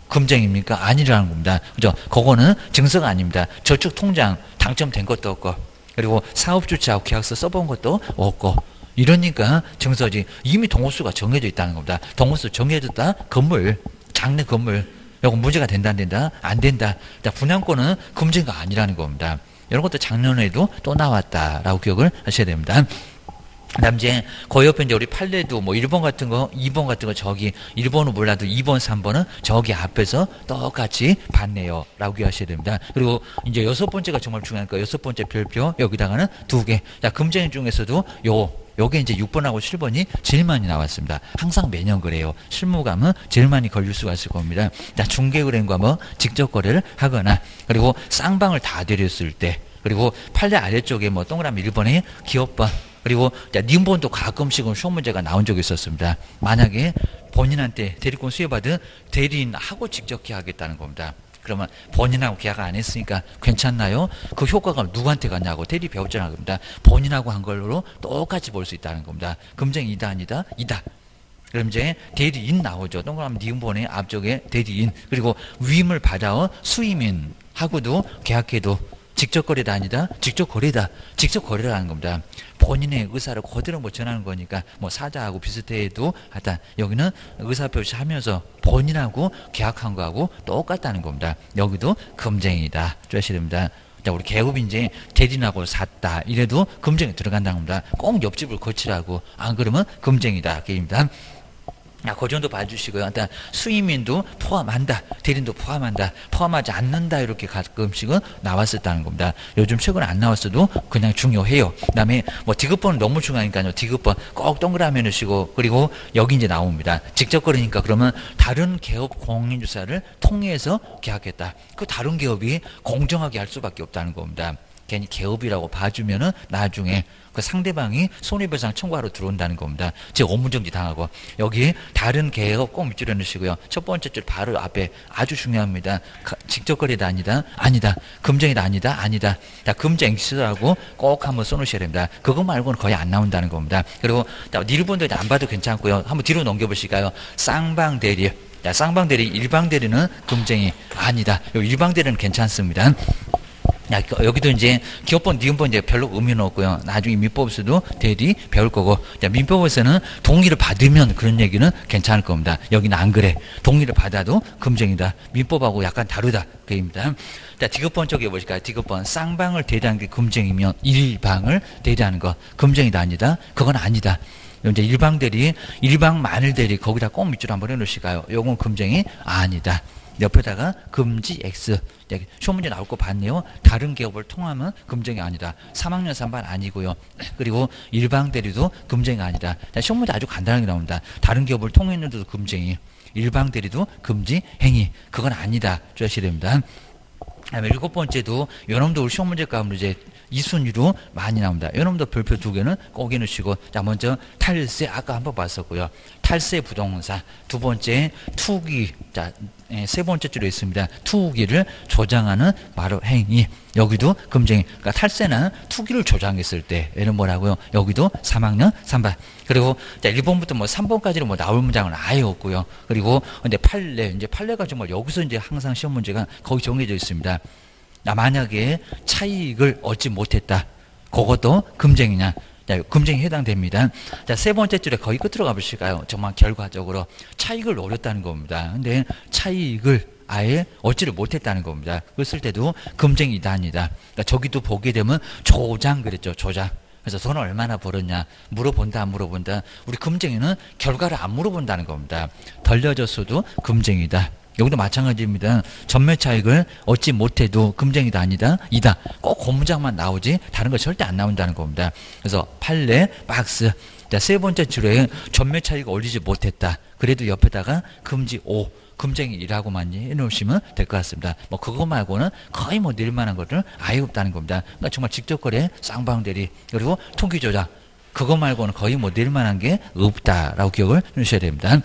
금쟁입니까? 아니라는 겁니다. 그죠? 그거는 증서가 아닙니다. 저축 통장 당첨된 것도 없고 그리고 사업주체하고 계약서 써본 것도 없고 이러니까 증서지. 이미 동호수가 정해져 있다는 겁니다. 동호수 정해졌다. 건물, 장래 건물 이거 문제가 된다 안 된다? 안 된다. 분양권은 금쟁이가 아니라는 겁니다. 이런 것도 작년에도 또 나왔다라고 기억을 하셔야 됩니다. 그 다음 이제 그 옆에 이제 우리 판례도 뭐 1번 같은 거 2번 같은 거 저기 1번은 몰라도 2번 3번은 저기 앞에서 똑같이 봤네요 라고 기억하셔야 됩니다. 그리고 이제 6번째가 정말 중요한 거 6번째 별표 여기다가는 2개. 자 금쟁이 중에서도 요게 이제 6번하고 7번이 제일 많이 나왔습니다. 항상 매년 그래요. 실무감은 제일 많이 걸릴 수가 있을 겁니다. 자 중개은행과 뭐 직접 거래를 하거나 그리고 쌍방을 다 데렸을 때 그리고 판례 아래쪽에 뭐 동그라미 1번에 기업번 그리고 니은본도 가끔씩은 시험 문제가 나온 적이 있었습니다. 만약에 본인한테 대리권 수여받은 대리인하고 직접 계약하겠다는 겁니다. 그러면 본인하고 계약 안 했으니까 괜찮나요? 그 효과가 누구한테 갔냐고 대리 배웠잖아 겁니다. 본인하고 한 걸로 똑같이 볼 수 있다는 겁니다. 금쟁이다 아니다? 이다. 그럼 이제 대리인 나오죠. 동그라미 니은본의 앞쪽에 대리인 그리고 위임을 받아온 수임인하고도 계약해도 직접 거래다 아니다? 직접 거래다. 직접 거래라는 겁니다. 본인의 의사를 그대로 뭐 전하는 거니까 뭐 사자하고 비슷해도 하여튼 여기는 의사표시 하면서 본인하고 계약한 거하고 똑같다는 겁니다. 여기도 금쟁이다. 주셔야 됩니다. 자, 우리 개업이 이제 대리인하고 샀다. 이래도 금쟁이 들어간다는 겁니다. 꼭 옆집을 거치라고. 안 그러면 금쟁이다. 게임입니다. 그 정도 봐주시고요. 일단 수임인도 포함한다. 대리인도 포함한다. 포함하지 않는다. 이렇게 가끔씩은 나왔었다는 겁니다. 요즘 최근에 안 나왔어도 그냥 중요해요. 그 다음에 뭐 디귿번은 너무 중요하니까요. 디귿번 꼭 동그라미 넣으시고 그리고 여기 이제 나옵니다. 직접 거래니까 그러면 다른 개업 공인주사를 통해서 계약했다. 그 다른 기업이 공정하게 할 수밖에 없다는 겁니다. 괜히 개업이라고 봐주면은 나중에 그 상대방이 손해배상 청구하러 들어온다는 겁니다. 제 업무정지 당하고. 여기 다른 개업 꼭 밑줄여 넣으시고요. 첫 번째 줄 바로 앞에 아주 중요합니다. 직접거래다 아니다. 아니다. 금쟁이다 아니다. 아니다. 자, 금쟁 X라고 꼭 한번 써놓으셔야 됩니다. 그거 말고는 거의 안 나온다는 겁니다. 그리고 일본도 안 봐도 괜찮고요. 한번 뒤로 넘겨보실까요? 쌍방대리. 자, 쌍방대리, 일방대리는 금쟁이 아니다. 요 일방대리는 괜찮습니다. 야, 여기도 이제 기업번, 니은번 이제 별로 의미는 없고요. 나중에 민법에서도 대리 배울 거고. 자, 민법에서는 동의를 받으면 그런 얘기는 괜찮을 겁니다. 여기는 안 그래. 동의를 받아도 금쟁이다. 민법하고 약간 다르다. 그 얘기입니다. 자, 디귿번 쪽에 보실까요? 디귿번. 쌍방을 대리하는 게 금쟁이면 일방을 대리하는 거. 금쟁이다 아니다. 그건 아니다. 이제 일방 대리, 일방 만일 대리 거기다 꼭 밑줄 한번 해놓으실까요? 요건 금쟁이 아니다. 옆에다가 금지 X. 시험 문제 나올 거 봤네요. 다른 기업을 통하면 금쟁이 아니다. 3학년 3반 아니고요. 그리고 일방 대리도 금쟁이 아니다. 시험 문제 아주 간단하게 나옵니다. 다른 기업을 통했는데도 금쟁이. 일방 대리도 금지 행위. 그건 아니다. 주셔야 됩니다. 다음에 7번째도 요놈도 우리 시험 문제 가면 이제 2순위로 많이 나옵니다. 요놈도 별표 2개는 꼭 해놓으시고. 자, 먼저 탈세 아까 한번 봤었고요. 탈세 부동산. 두 번째 투기. 자, 세 번째 줄에 있습니다. 투기를 조장하는 바로 행위. 여기도 금쟁이. 그러니까 탈세나 투기를 조장했을 때 얘는 뭐라고요? 여기도 3학년 3반. 그리고 자, 1번부터 뭐 3번까지는 뭐 나올 문장은 아예 없고요. 그리고 근데 판례, 이제 판례가 정말 여기서 이제 항상 시험 문제가 거의 정해져 있습니다. 나 만약에 차익을 얻지 못했다. 그것도 금쟁이냐? 자, 금쟁이 해당됩니다. 자, 세 번째 줄에 거의 끝으로 가보실까요? 정말 결과적으로 차익을 노렸다는 겁니다. 근데 차익을 아예 얻지를 못했다는 겁니다. 그랬을 때도 금쟁이다 아니다. 그러니까 저기도 보게 되면 조장 그랬죠. 조장. 그래서 돈 얼마나 벌었냐 물어본다 안 물어본다. 우리 금쟁이는 결과를 안 물어본다는 겁니다. 덜려졌어도 금쟁이다. 여기도 마찬가지입니다. 전매 차익을 얻지 못해도 금쟁이다 아니다 이다. 꼭 그 문장만 나오지 다른 거 절대 안 나온다는 겁니다. 그래서 판례 박스. 자, 세 번째 줄에 전매 차익을 올리지 못했다. 그래도 옆에다가 금지 5. 금쟁이라고만 해놓으시면 될 것 같습니다. 뭐 그거 말고는 거의 뭐 낼만한 것들 아예 없다는 겁니다. 그러니까 정말 직접거래 쌍방대리 그리고 투기조작 그거 말고는 거의 뭐 낼만한 게 없다라고 기억을 해주셔야 됩니다.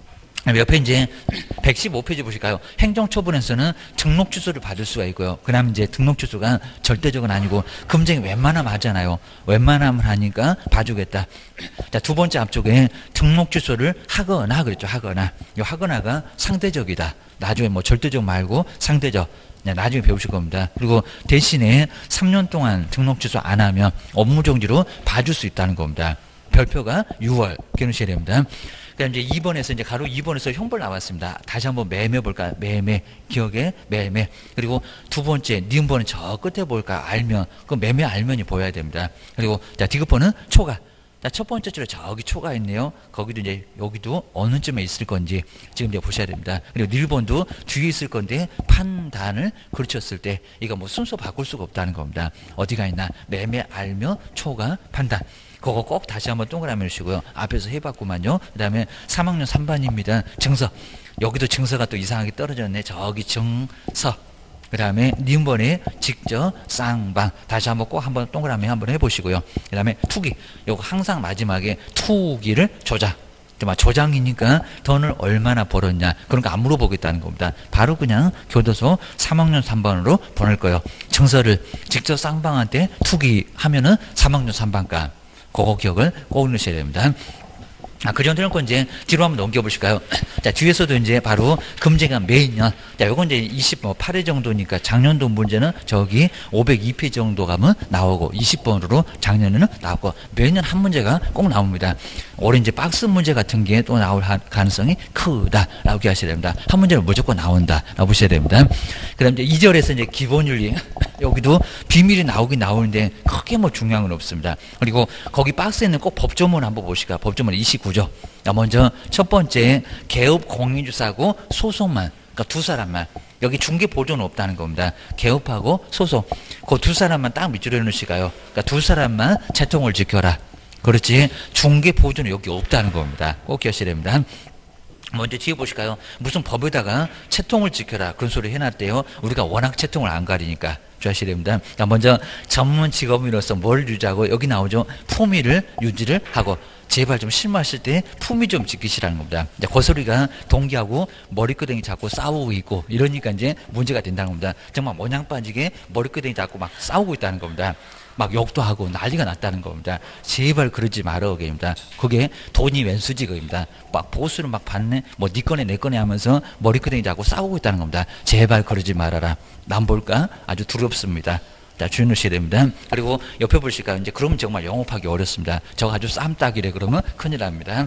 옆에 이제 115페이지 보실까요? 행정처분에서는 등록 취소를 받을 수가 있고요. 그다음 이제 등록 취소가 절대적은 아니고 금쟁이 웬만하면 하잖아요. 웬만하면 하니까 봐주겠다. 자, 두 번째 앞쪽에 등록 취소를 하거나 그랬죠. 하거나. 이 하거나가 상대적이다. 나중에 뭐 절대적 말고 상대적. 나중에 배우실 겁니다. 그리고 대신에 3년 동안 등록 취소 안 하면 업무정지로 봐줄 수 있다는 겁니다. 별표가 6월 기억하셔야 됩니다. 그다음 이제 2번에서 이제 가로 2번에서 형벌 나왔습니다. 다시 한번 매매 볼까? 매매. 기억에 매매. 그리고 두 번째 니은번은 저 끝에 볼까? 알면. 그 매매 알면이 보여야 됩니다. 그리고 자, 디귿번은 초과. 자, 첫 번째 줄에 저기 초가 있네요. 거기도 이제 여기도 어느쯤에 있을 건지 지금 이제 보셔야 됩니다. 그리고 1번도 뒤에 있을 건데 판단을 그르쳤을 때 이거 뭐 순서 바꿀 수가 없다는 겁니다. 어디가 있나? 매매 알면 초과 판단. 그거 꼭 다시 한번 동그라미 주시고요. 앞에서 해봤구만요. 그 다음에 3학년 3반입니다. 증서. 여기도 증서가 또 이상하게 떨어졌네. 저기 증서. 그 다음에 니은번에 직접 쌍방. 다시 한번 꼭 한번 동그라미 한번 해보시고요. 그 다음에 투기. 요거 항상 마지막에 투기를 조작. 조장이니까 돈을 얼마나 벌었냐 그런 거 안 물어보겠다는 겁니다. 바로 그냥 교도소 3학년 3반으로 보낼 거예요. 증서를 직접 쌍방한테 투기하면은 3학년 3반가. 그거 기억을 꼭 넣으셔야 됩니다. 그 정도는 건 이제 뒤로 한번 넘겨보실까요? 자, 뒤에서도 이제 바로 금쟁이가 매년. 자, 요건 이제 28회 정도니까 작년도 문제는 저기 502페이지 정도 가면 나오고 20번으로 작년에는 나왔고 매년 한 문제가 꼭 나옵니다. 올해 이제 박스 문제 같은 게 또 나올 가능성이 크다라고 기억하셔야 됩니다. 한 문제는 무조건 나온다라고 보셔야 됩니다. 그 다음 이제 2절에서 이제 기본윤리. 여기도 비밀이 나오긴 나오는데 크게 뭐 중요한 건 없습니다. 그리고 거기 박스에는 꼭 법조문 한번 보실까요? 법조문 29조. 먼저 첫 번째 개업 공인주사하고 소송만. 그러니까 두 사람만. 여기 중개 보조는 없다는 겁니다. 개업하고 소송. 그 두 사람만 딱 밑줄에 넣으시가요. 그러니까 두 사람만 채통을 지켜라. 그렇지. 중개 보조는 여기 없다는 겁니다. 꼭 기억하셔야 됩니다. 먼저 뒤에 보실까요? 무슨 법에다가 채통을 지켜라 그런 소리 해놨대요. 우리가 워낙 채통을 안 가리니까 주하셔야 됩니다. 자, 먼저 전문 직업인으로서 뭘 유지하고 여기 나오죠. 품위를 유지를 하고 제발 좀 실무하실 때 품위 좀 지키시라는 겁니다. 이제 그 소리가 동기하고 머리끄댕이 잡고 싸우고 있고 이러니까 이제 문제가 된다는 겁니다. 정말 모냥 빠지게 머리끄댕이 잡고 막 싸우고 있다는 겁니다. 막 욕도 하고 난리가 났다는 겁니다. 제발 그러지 말어 그입니다. 그게 돈이 왼수지 그입니다. 막 보수를 막 받네 뭐 네 거네 내 거네 하면서 머리끄댕이 잡고 싸우고 있다는 겁니다. 제발 그러지 말아라. 남 볼까 아주 두렵습니다. 자, 주의하셔야 됩니다. 그리고 옆에 보실까요? 이제 그러면 정말 영업하기 어렵습니다. 저거 아주 쌈딱이래 그러면 큰일 납니다.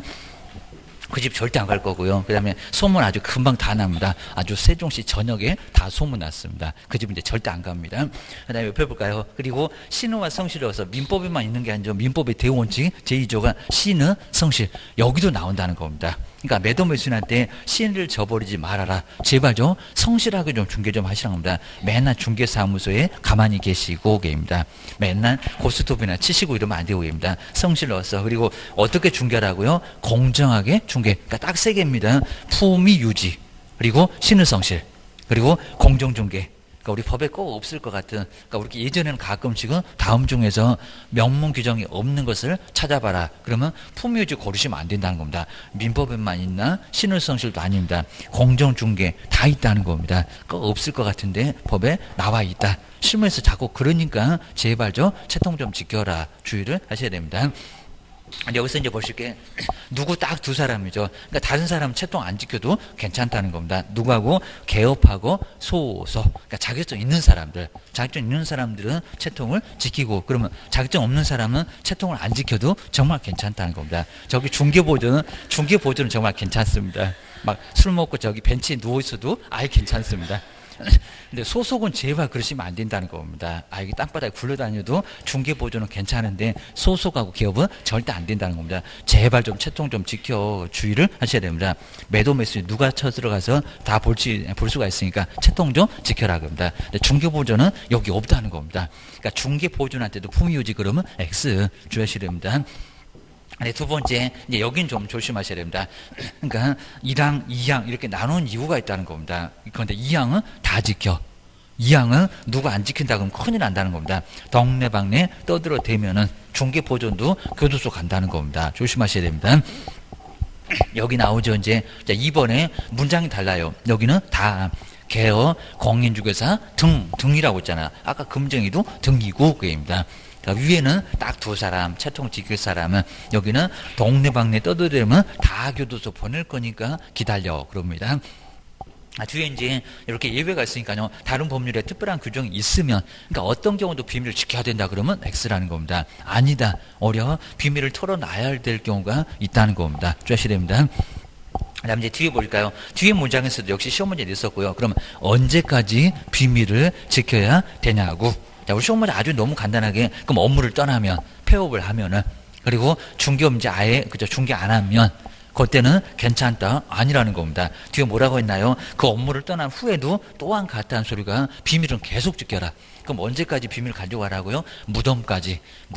그 집 절대 안 갈 거고요. 그 다음에 소문 아주 금방 다 납니다. 아주 세종시 전역에 다 소문 났습니다. 그 집은 이제 절대 안 갑니다. 그 다음에 옆에 볼까요? 그리고 신의와 성실로서 민법에만 있는 게 아니죠. 민법의 대원칙 제2조가 신의, 성실 여기도 나온다는 겁니다. 그러니까 매도매수인한테 신의를 저버리지 말아라. 제발 좀 성실하게 좀 중개 좀 하시라는 겁니다. 맨날 중개사무소에 가만히 계시고 계입니다. 맨날 고스톱이나 치시고 이러면 안 되고 계입니다. 성실로서 그리고 어떻게 중개라고요? 공정하게 중개. 그러니까 딱 세 개입니다. 품위 유지 그리고 신의 성실 그리고 공정 중개. 그러니까 우리 법에 꼭 없을 것 같은, 그러니까 우리 예전에는 가끔씩은 다음 중에서 명문 규정이 없는 것을 찾아봐라. 그러면 품위유지 고르시면 안 된다는 겁니다. 민법에만 있나? 신의성실도 아닙니다. 공정중개 다 있다는 겁니다. 꼭 없을 것 같은데 법에 나와 있다. 실무에서 자꾸 그러니까 제발 좀 채통 좀 지켜라. 주의를 하셔야 됩니다. 여기서 이제 보실게 누구 딱 두 사람이죠. 그러니까 다른 사람 채통 안 지켜도 괜찮다는 겁니다. 누구하고 개업하고 소소. 그러니까 자격증 있는 사람들, 자격증 있는 사람들은 채통을 지키고 그러면 자격증 없는 사람은 채통을 안 지켜도 정말 괜찮다는 겁니다. 저기 중개보조는 정말 괜찮습니다. 막 술 먹고 저기 벤치에 누워 있어도 아예 괜찮습니다. 근데 소속은 제발 그러시면 안 된다는 겁니다. 이게 땅바닥에 굴러다녀도 중개보조는 괜찮은데 소속하고 기업은 절대 안 된다는 겁니다. 제발 좀 채통 좀 지켜 주의를 하셔야 됩니다. 매도 매수 누가 쳐들어가서 다 볼 수가 있으니까 채통 좀 지켜라 겁니다. 근데 중개보조는 여기 없다는 겁니다. 그러니까 중개보조한테도 품위유지 그러면 X 주의하셔야 됩니다. 네, 두 번째, 이제 여긴 좀 조심하셔야 됩니다. 그러니까 1항, 2항 이렇게 나누는 이유가 있다는 겁니다. 그런데 2항은 다 지켜. 2항은 누가 안 지킨다 그러면 큰일 난다는 겁니다. 동네방네 떠들어대면은 중개보존도 교도소 간다는 겁니다. 조심하셔야 됩니다. 여기 나오죠. 이제 2번에 문장이 달라요. 여기는 다 개업, 공인중개사, 등이라고 했잖아. 아까 금정이도 등이고 그입니다. 위에는 딱 두 사람, 채통 지킬 사람은 여기는 동네방네 떠들면 다 교도소 보낼 거니까 기다려 그럽니다. 뒤에 이제 이렇게 예외가 있으니까요. 다른 법률에 특별한 규정이 있으면, 그러니까 어떤 경우도 비밀을 지켜야 된다 그러면 X라는 겁니다. 아니다, 어려워, 비밀을 털어놔야 될 경우가 있다는 겁니다. 주의하셔야 됩니다. 그 다음 이제 뒤에 볼까요? 뒤에 문장에서도 역시 시험 문제 냈었고요. 그럼 언제까지 비밀을 지켜야 되냐고. 자, 우리 시험 문제 아주 너무 간단하게, 그럼 업무를 떠나면, 폐업을 하면은, 그리고 중개업 이제 아예, 그죠, 중개 안 하면, 그때는 괜찮다, 아니라는 겁니다. 뒤에 뭐라고 했나요? 그 업무를 떠난 후에도 또한 같다는 소리가 비밀은 계속 지켜라. 그럼 언제까지 비밀을 가지고 가라고요? 무덤까지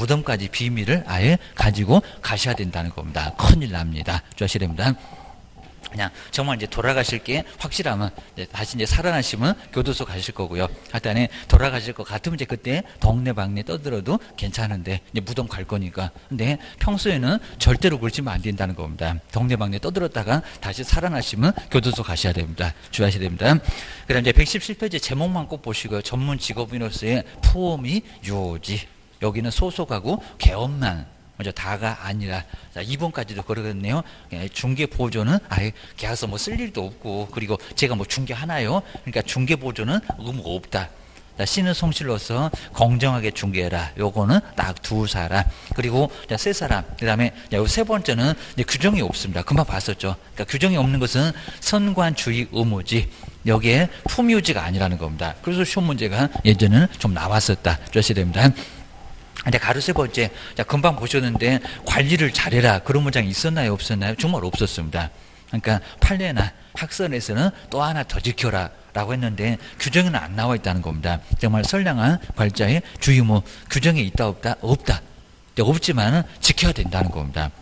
비밀을 아예 가지고 가셔야 된다는 겁니다. 큰일 납니다. 주의하셔야 됩니다. 그냥 정말 이제 돌아가실 게 확실하면 이제 다시 이제 살아나시면 교도소 가실 거고요. 하여튼 돌아가실 것 같으면 이제 그때 동네방네 떠들어도 괜찮은데 이제 무덤 갈 거니까. 근데 평소에는 절대로 그러시면 안 된다는 겁니다. 동네방네 떠들었다가 다시 살아나시면 교도소 가셔야 됩니다. 주의하셔야 됩니다. 그다음 이제 117페이지 제목만 꼭 보시고요. 전문 직업인으로서의 품위 유지. 여기는 소속하고 개업만. 먼저 다가 아니라. 자, 2번까지도 그러겠네요. 중개 보조는 아예 계약서 뭐 쓸 일도 없고, 그리고 제가 뭐 중개 하나요? 그러니까 중개 보조는 의무가 없다. 자, 신의 성실로서 공정하게 중개해라. 요거는 딱 두 사람. 그리고 세 사람. 그 다음에 요 세 번째는 이제 규정이 없습니다. 금방 봤었죠. 그러니까 규정이 없는 것은 선관주의 의무지. 여기에 품위유지가 아니라는 겁니다. 그래서 시험 문제가 예전에는 좀 나왔었다. 주셔야 됩니다. 근데 가로 세 번째, 자, 금방 보셨는데 관리를 잘해라. 그런 문장이 있었나요? 없었나요? 정말 없었습니다. 그러니까 판례나 학설에서는 또 하나 더 지켜라 라고 했는데 규정에는 안 나와 있다는 겁니다. 정말 선량한 관리자의 주의무 규정에 있다 없다? 없다. 없지만 지켜야 된다는 겁니다.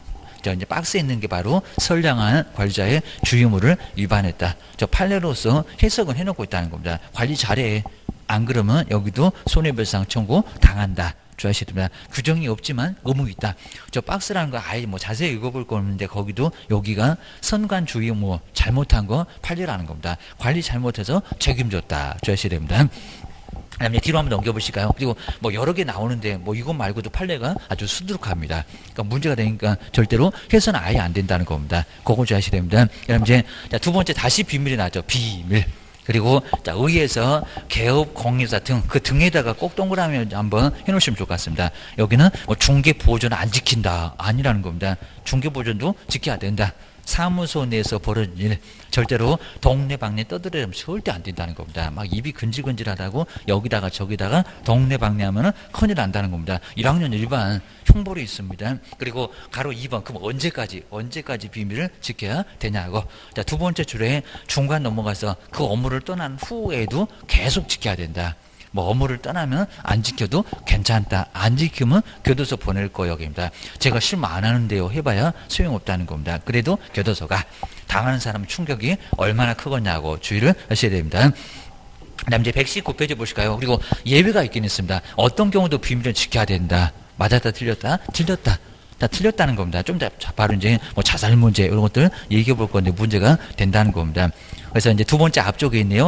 저 이제 박스에 있는 게 바로 선량한 관리자의 주의 의무를 위반했다. 저 판례로서 해석은 해놓고 있다는 겁니다. 관리 잘해. 안 그러면 여기도 손해배상 청구 당한다. 주의하셔야 됩니다. 규정이 없지만 의무 있다. 저 박스라는 거 아예 뭐 자세히 읽어볼 거는데 거기도 여기가 선관 주의 의무 잘못한 거 판례라는 겁니다. 관리 잘못해서 책임졌다. 주의하셔야 됩니다. 그다음에 뒤로 한번 넘겨보실까요? 그리고 뭐 여러 개 나오는데 뭐 이것 말고도 판례가 아주 수두룩합니다. 그러니까 문제가 되니까 절대로 해서는 아예 안 된다는 겁니다. 그거 주의하셔야 됩니다. 그다음 이제 두 번째 다시 비밀이 나죠. 비밀. 그리고 자, 의에서 개업, 공인사 등 그 등에다가 꼭 동그라미 한번 해놓으시면 좋을 것 같습니다. 여기는 뭐 중개 보존 안 지킨다 아니라는 겁니다. 중개 보존도 지켜야 된다. 사무소 내에서 벌어진 일 절대로 동네방네 떠들어대면 절대 안 된다는 겁니다. 막 입이 근질근질하다고 여기다가 저기다가 동네방네 하면은 큰일 난다는 겁니다. 1학년 일반 형벌이 있습니다. 그리고 가로 2번 그럼 언제까지 비밀을 지켜야 되냐고. 자, 두 번째 줄에 중간 넘어가서 그 업무를 떠난 후에도 계속 지켜야 된다. 뭐 업무를 떠나면 안 지켜도 괜찮다. 안 지키면 교도소 보낼 거여입니다. 제가 실무 안 하는데요. 해봐야 소용없다는 겁니다. 그래도 교도소가 당하는 사람 충격이 얼마나 크겠냐고 주의를 하셔야 됩니다. 그다음 이제 119페이지 보실까요? 그리고 예외가 있긴 있습니다. 어떤 경우도 비밀을 지켜야 된다. 맞았다 틀렸다? 틀렸다. 다 틀렸다는 겁니다. 좀 더 바로 이제 뭐 자살 문제 이런 것들 얘기해 볼 건데 문제가 된다는 겁니다. 그래서 이제 두 번째 앞쪽에 있네요.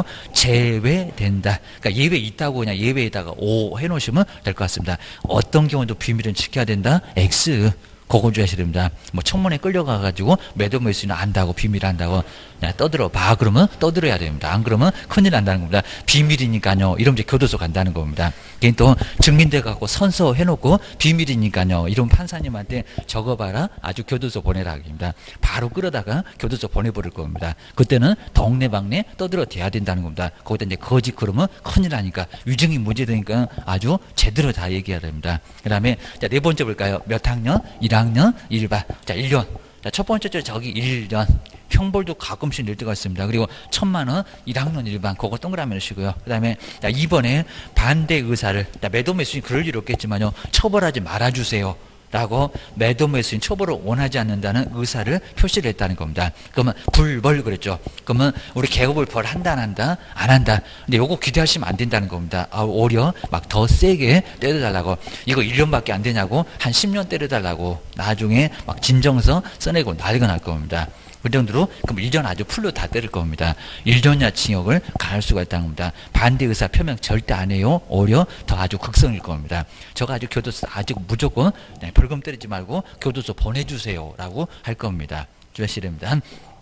제외된다. 그러니까 예외 있다고 그냥 예외에다가 O 해놓으시면 될 것 같습니다. 어떤 경우도 비밀은 지켜야 된다. X. 그거 주셔야 됩니다. 뭐 청문회 끌려가가지고 매도 매수는 안다고 비밀 한다고 그냥 떠들어 봐. 그러면 떠들어야 됩니다. 안 그러면 큰일 난다는 겁니다. 비밀이니까요. 이러면 이제 교도소 간다는 겁니다. 괜히 또 증인돼 갖고 선서 해놓고 비밀이니까요. 이런 판사님한테 적어봐라. 아주 교도소 보내라 합니다. 바로 끌어다가 교도소 보내버릴 겁니다. 그때는 동네방네 떠들어 대야 된다는 겁니다. 거기다 이제 거짓 그러면 큰일 나니까 위증이 문제되니까 아주 제대로 다 얘기해야 됩니다. 그 다음에 자, 네 번째 볼까요? 몇 학년? 1학년 1반. 자, 1년. 자, 첫 번째 줄 저기 1년. 형벌도 가끔씩 낼 때가 있습니다. 그리고 1,000만 원 1학년 1반. 그거 동그라미 넣으시고요. 그 다음에 2번에 반대 의사를 매도 매수인 그럴 일 없겠지만요. 처벌하지 말아주세요. 라고 매도 매수인 처벌을 원하지 않는다는 의사를 표시를 했다는 겁니다. 그러면 불벌 그랬죠. 그러면 우리 개업을 벌한다 안 한다? 안 한다. 근데 요거 기대하시면 안 된다는 겁니다. 오히려 막 더 세게 때려달라고. 이거 1년밖에 안 되냐고 한 10년 때려달라고 나중에 막 진정서 써내고 난리가 날 겁니다. 그 정도로 그럼 1년 아주 풀로 다 때릴 겁니다. 1년이나 징역을 가할 수가 있다는 겁니다. 반대 의사 표명 절대 안 해요. 오히려 더 아주 극성일 겁니다. 저가 아주 교도소 아주 무조건 벌금 때리지 말고 교도소 보내주세요 라고 할 겁니다. 주의하셔야 됩니다.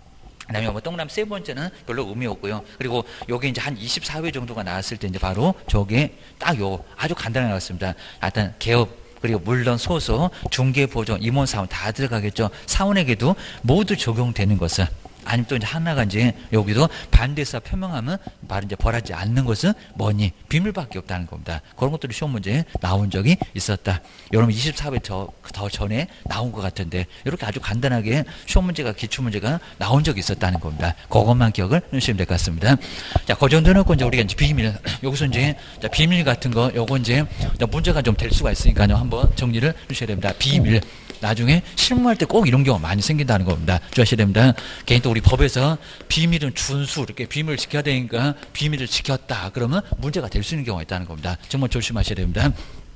그 다음에 뭐 동그라미 세 번째는 별로 의미 없고요. 그리고 요게 이제 한 24회 정도가 나왔을 때 이제 바로 저게 딱 요 아주 간단하게 나왔습니다. 하여튼 개업 그리고 물론 소소, 중개보존, 임원사원 다 들어가겠죠. 사원에게도 모두 적용되는 것은 아니면 또 이제 하나가 이제 여기도 반대사 표명하면 바로 이제 벌하지 않는 것은 뭐니? 비밀밖에 없다는 겁니다. 그런 것들이 시험 문제에 나온 적이 있었다. 여러분 24회 더 전에 나온 것 같은데 이렇게 아주 간단하게 시험 문제가 기출문제가 나온 적이 있었다는 겁니다. 그것만 기억을 해주시면 될 것 같습니다. 자, 그 정도 놓고 이제 우리가 이제 비밀 여기서 이제 비밀 같은 거 요거 이제 문제가 좀 될 수가 있으니까요. 한번 정리를 해주셔야 됩니다. 비밀. 나중에 실무할 때 꼭 이런 경우가 많이 생긴다는 겁니다. 주의하셔야 됩니다. 개인 또 우리 법에서 비밀은 준수 이렇게 비밀을 지켜야 되니까 비밀을 지켰다 그러면 문제가 될 수 있는 경우가 있다는 겁니다. 정말 조심하셔야 됩니다.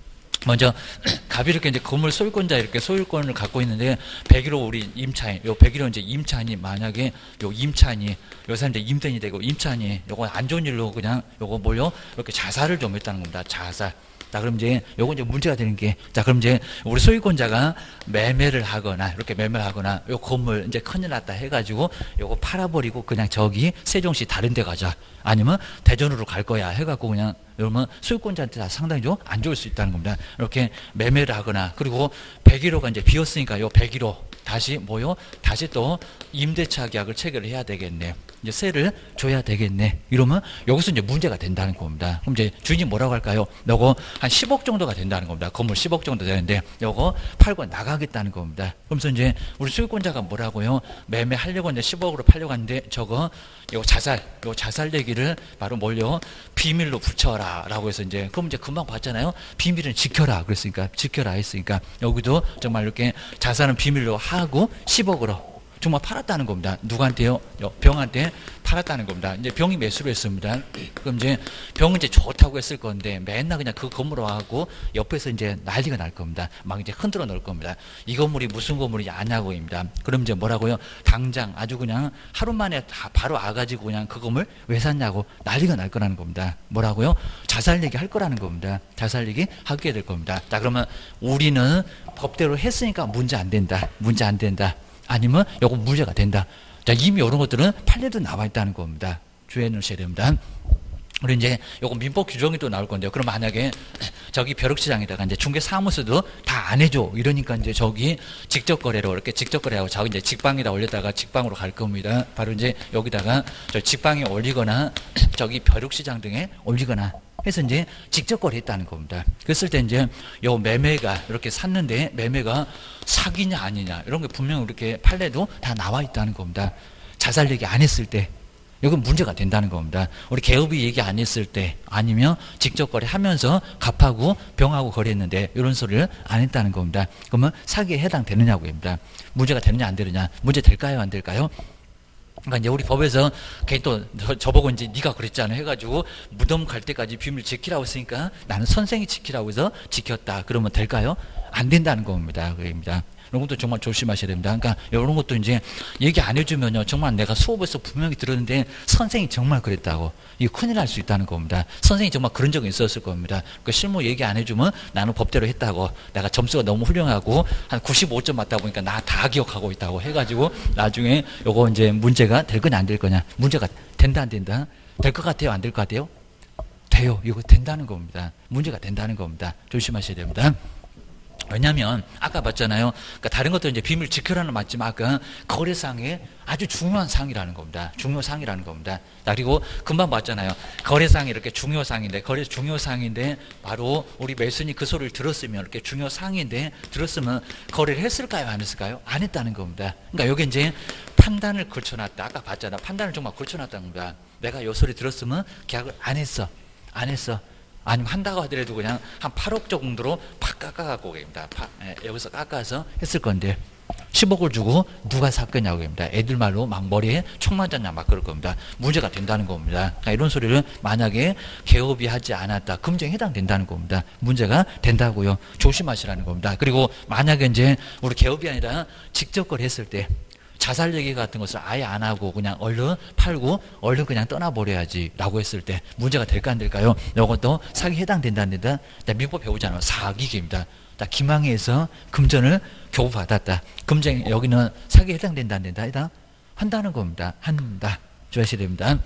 먼저 갑이 이렇게 이제 건물 소유권자 이렇게 소유권을 갖고 있는데 101호 우리 임차인 요 101호 이제 임차인이 만약에 요 임차인이 요 사람 이제 임대인이 되고 임차인이 요거 안 좋은 일로 그냥 요거 뭐요 이렇게 자살을 좀 했다는 겁니다. 자살. 자, 그럼 이제 요거 이제 문제가 되는 게, 자, 그럼 이제 우리 소유권자가 매매를 하거나, 이렇게 매매를 하거나, 요 건물 이제 큰일 났다 해가지고, 요거 팔아버리고 그냥 저기 세종시 다른 데 가자. 아니면 대전으로 갈 거야 해갖고 그냥, 이러면 소유권자한테 다 상당히 좀 안 좋을 수 있다는 겁니다. 이렇게 매매를 하거나, 그리고 101호가 이제 비었으니까 요 101호. 다시 뭐요? 다시 또 임대차 계약을 체결해야 되겠네. 이제 세를 줘야 되겠네. 이러면 여기서 이제 문제가 된다는 겁니다. 그럼 이제 주인이 뭐라고 할까요? 요거 한 10억 정도가 된다는 겁니다. 건물 10억 정도 되는데 요거 팔고 나가겠다는 겁니다. 그러면서 이제 우리 소유권자가 뭐라고요? 매매하려고 이제 10억으로 팔려고 하는데 저거 요 자살 얘기를 바로 뭘요? 비밀로 붙여라 라고 해서 이제 그럼 이제 금방 봤잖아요. 비밀은 지켜라 그랬으니까 지켜라 했으니까 여기도 정말 이렇게 자살은 비밀로 사고 10억으로 정말 팔았다는 겁니다. 누구한테요? 병한테 팔았다는 겁니다. 이제 병이 매수를 했습니다. 그럼 이제 병은 이제 좋다고 했을 건데 맨날 그냥 그 건물 와갖고 옆에서 이제 난리가 날 겁니다. 막 이제 흔들어 놓을 겁니다. 이 건물이 무슨 건물이 아냐고입니다. 그럼 이제 뭐라고요? 당장 아주 그냥 하루 만에 다 바로 와가지고 그냥 그 건물 왜 샀냐고 난리가 날 거라는 겁니다. 뭐라고요? 자살 얘기 할 거라는 겁니다. 자살 얘기 하게 될 겁니다. 자, 그러면 우리는 법대로 했으니까 문제 안 된다. 문제 안 된다. 아니면 요거 문제가 된다. 자, 이미 이런 것들은 판례도 나와 있다는 겁니다. 주의해 놓으셔야 됩니다. 그리고 이제 요거 민법 규정이 또 나올 건데요. 그럼 만약에 저기 벼룩시장에다가 이제 중개사무소도 다 안 해줘. 이러니까 이제 저기 직접 거래로 이렇게 직접 거래하고 저기 이제 직방에다 올렸다가 직방으로 갈 겁니다. 바로 이제 여기다가 저 직방에 올리거나 저기 벼룩시장 등에 올리거나 해서 이제 직접 거래했다는 겁니다. 그랬을 때 이제 요 매매가 이렇게 샀는데 매매가 사기냐 아니냐 이런 게 분명 이렇게 판례도 다 나와 있다는 겁니다. 자살 얘기 안 했을 때 이건 문제가 된다는 겁니다. 우리 개업이 얘기 안 했을 때 아니면 직접 거래하면서 갑하고 병하고 거래했는데 이런 소리를 안 했다는 겁니다. 그러면 사기에 해당되느냐고입니다. 문제가 되느냐 안 되느냐. 문제 될까요 안 될까요? 그러니까 이제 우리 법에서 괜히 또 저보고 이제 네가 그랬잖아 해가지고 무덤 갈 때까지 비밀 지키라고 했으니까 나는 선생이 지키라고 해서 지켰다. 그러면 될까요? 안 된다는 겁니다. 그입니다. 이런 것도 정말 조심하셔야 됩니다. 그러니까 이런 것도 이제 얘기 안 해주면요. 정말 내가 수업에서 분명히 들었는데 선생이 정말 그랬다고. 이거 큰일 날 수 있다는 겁니다. 선생이 정말 그런 적이 있었을 겁니다. 그 실무 얘기 안 해주면 나는 법대로 했다고. 내가 점수가 너무 훌륭하고 한 95점 맞다 보니까 나 다 기억하고 있다고 해가지고 나중에 요거 이제 문제가 될 거냐 안 될 거냐. 문제가 된다 안 된다. 될 것 같아요 안 될 것 같아요? 돼요. 이거 된다는 겁니다. 문제가 된다는 겁니다. 조심하셔야 됩니다. 왜냐하면 아까 봤잖아요. 그러니까 다른 것도 이제 비밀 지켜라는 맞지만 아까 거래상의 아주 중요한 상이라는 겁니다. 중요상이라는 겁니다. 그리고 금방 봤잖아요. 거래상이 이렇게 중요상인데 거래 중요상인데 바로 우리 매순이 그 소리를 들었으면 이렇게 중요상인데 들었으면 거래를 했을까요 안 했을까요? 안 했다는 겁니다. 그러니까 여기 이제 판단을 걸쳐놨다. 아까 봤잖아. 판단을 정말 걸쳐놨다는 겁니다. 내가 요 소리 들었으면 계약을 안 했어. 안 했어. 아니면 한다고 하더라도 그냥 한 8억 정도로 팍 깎아갖고 계십니다. 여기서 깎아서 했을 건데 10억을 주고 누가 샀겠냐고 합니다. 애들 말로 막 머리에 총 맞았냐 막 그럴 겁니다. 문제가 된다는 겁니다. 그러니까 이런 소리를 만약에 개업이 하지 않았다. 금정에 해당된다는 겁니다. 문제가 된다고요. 조심하시라는 겁니다. 그리고 만약에 이제 우리 개업이 아니라 직접 거래했을 때 자살 얘기 같은 것을 아예 안 하고 그냥 얼른 팔고 얼른 그냥 떠나버려야지 라고 했을 때 문제가 될까 안 될까요? 이것도 사기에 해당된다는 데다 민법 배우잖아요. 사기입니다. 김항에서 금전을 교부받았다. 금전 여기는 사기에 해당된다는 데다 한다는 겁니다. 한다. 조심하셔야 됩니다.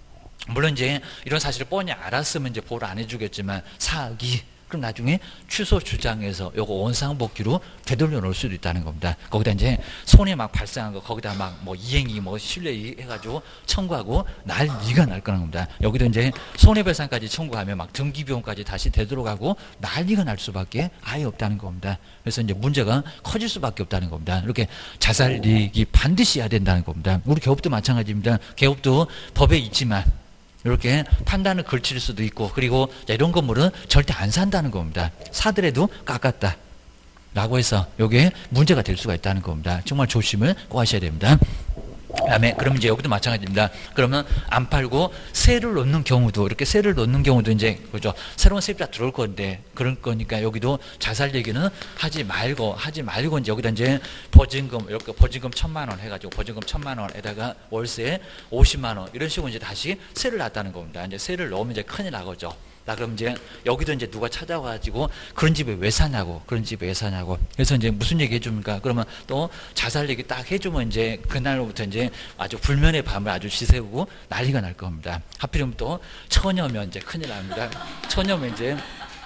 물론 이제 이런 사실을 뻔히 알았으면 이제 보호를 안 해주겠지만 사기 그럼 나중에 취소 주장해서 요거 원상복귀로 되돌려 놓을 수도 있다는 겁니다. 거기다 이제 손해 막 발생한 거 거기다 막 뭐 이행이 뭐 실례이 해가지고 청구하고 난리가 날 거라는 겁니다. 여기도 이제 손해배상까지 청구하면 막 등기비용까지 다시 되돌아가고 난리가 날 수밖에 아예 없다는 겁니다. 그래서 이제 문제가 커질 수밖에 없다는 겁니다. 이렇게 자살 이익이 반드시 해야 된다는 겁니다. 우리 개업도 마찬가지입니다. 개업도 법에 있지만 이렇게 판단을 걸칠 수도 있고 그리고 이런 건물은 절대 안 산다는 겁니다. 사더라도 깎았다 라고 해서 이게 문제가 될 수가 있다는 겁니다. 정말 조심을 꼭 하셔야 됩니다. 그다음에 그러면 이제 여기도 마찬가지입니다. 그러면 안 팔고 세를 놓는 경우도 이렇게 세를 놓는 경우도 이제 그죠 새로운 세입자 들어올 건데 그럴 거니까 여기도 자살 얘기는 하지 말고 이제 여기다 이제 보증금 이렇게 보증금 1,000만 원 해가지고 보증금 1,000만 원에다가 월세 50만 원 이런 식으로 이제 다시 세를 놨다는 겁니다. 이제 세를 넣으면 이제 큰일 나거죠. 그럼 이제 여기도 이제 누가 찾아와가지고 그런 집에 왜 사냐고 그래서 이제 무슨 얘기 해줍니까? 그러면 또 자살 얘기 딱 해주면 이제 그날부터 이제 아주 불면의 밤을 아주 지새우고 난리가 날 겁니다. 하필이면 또 처녀면 이제 큰일 납니다. 처녀면 이제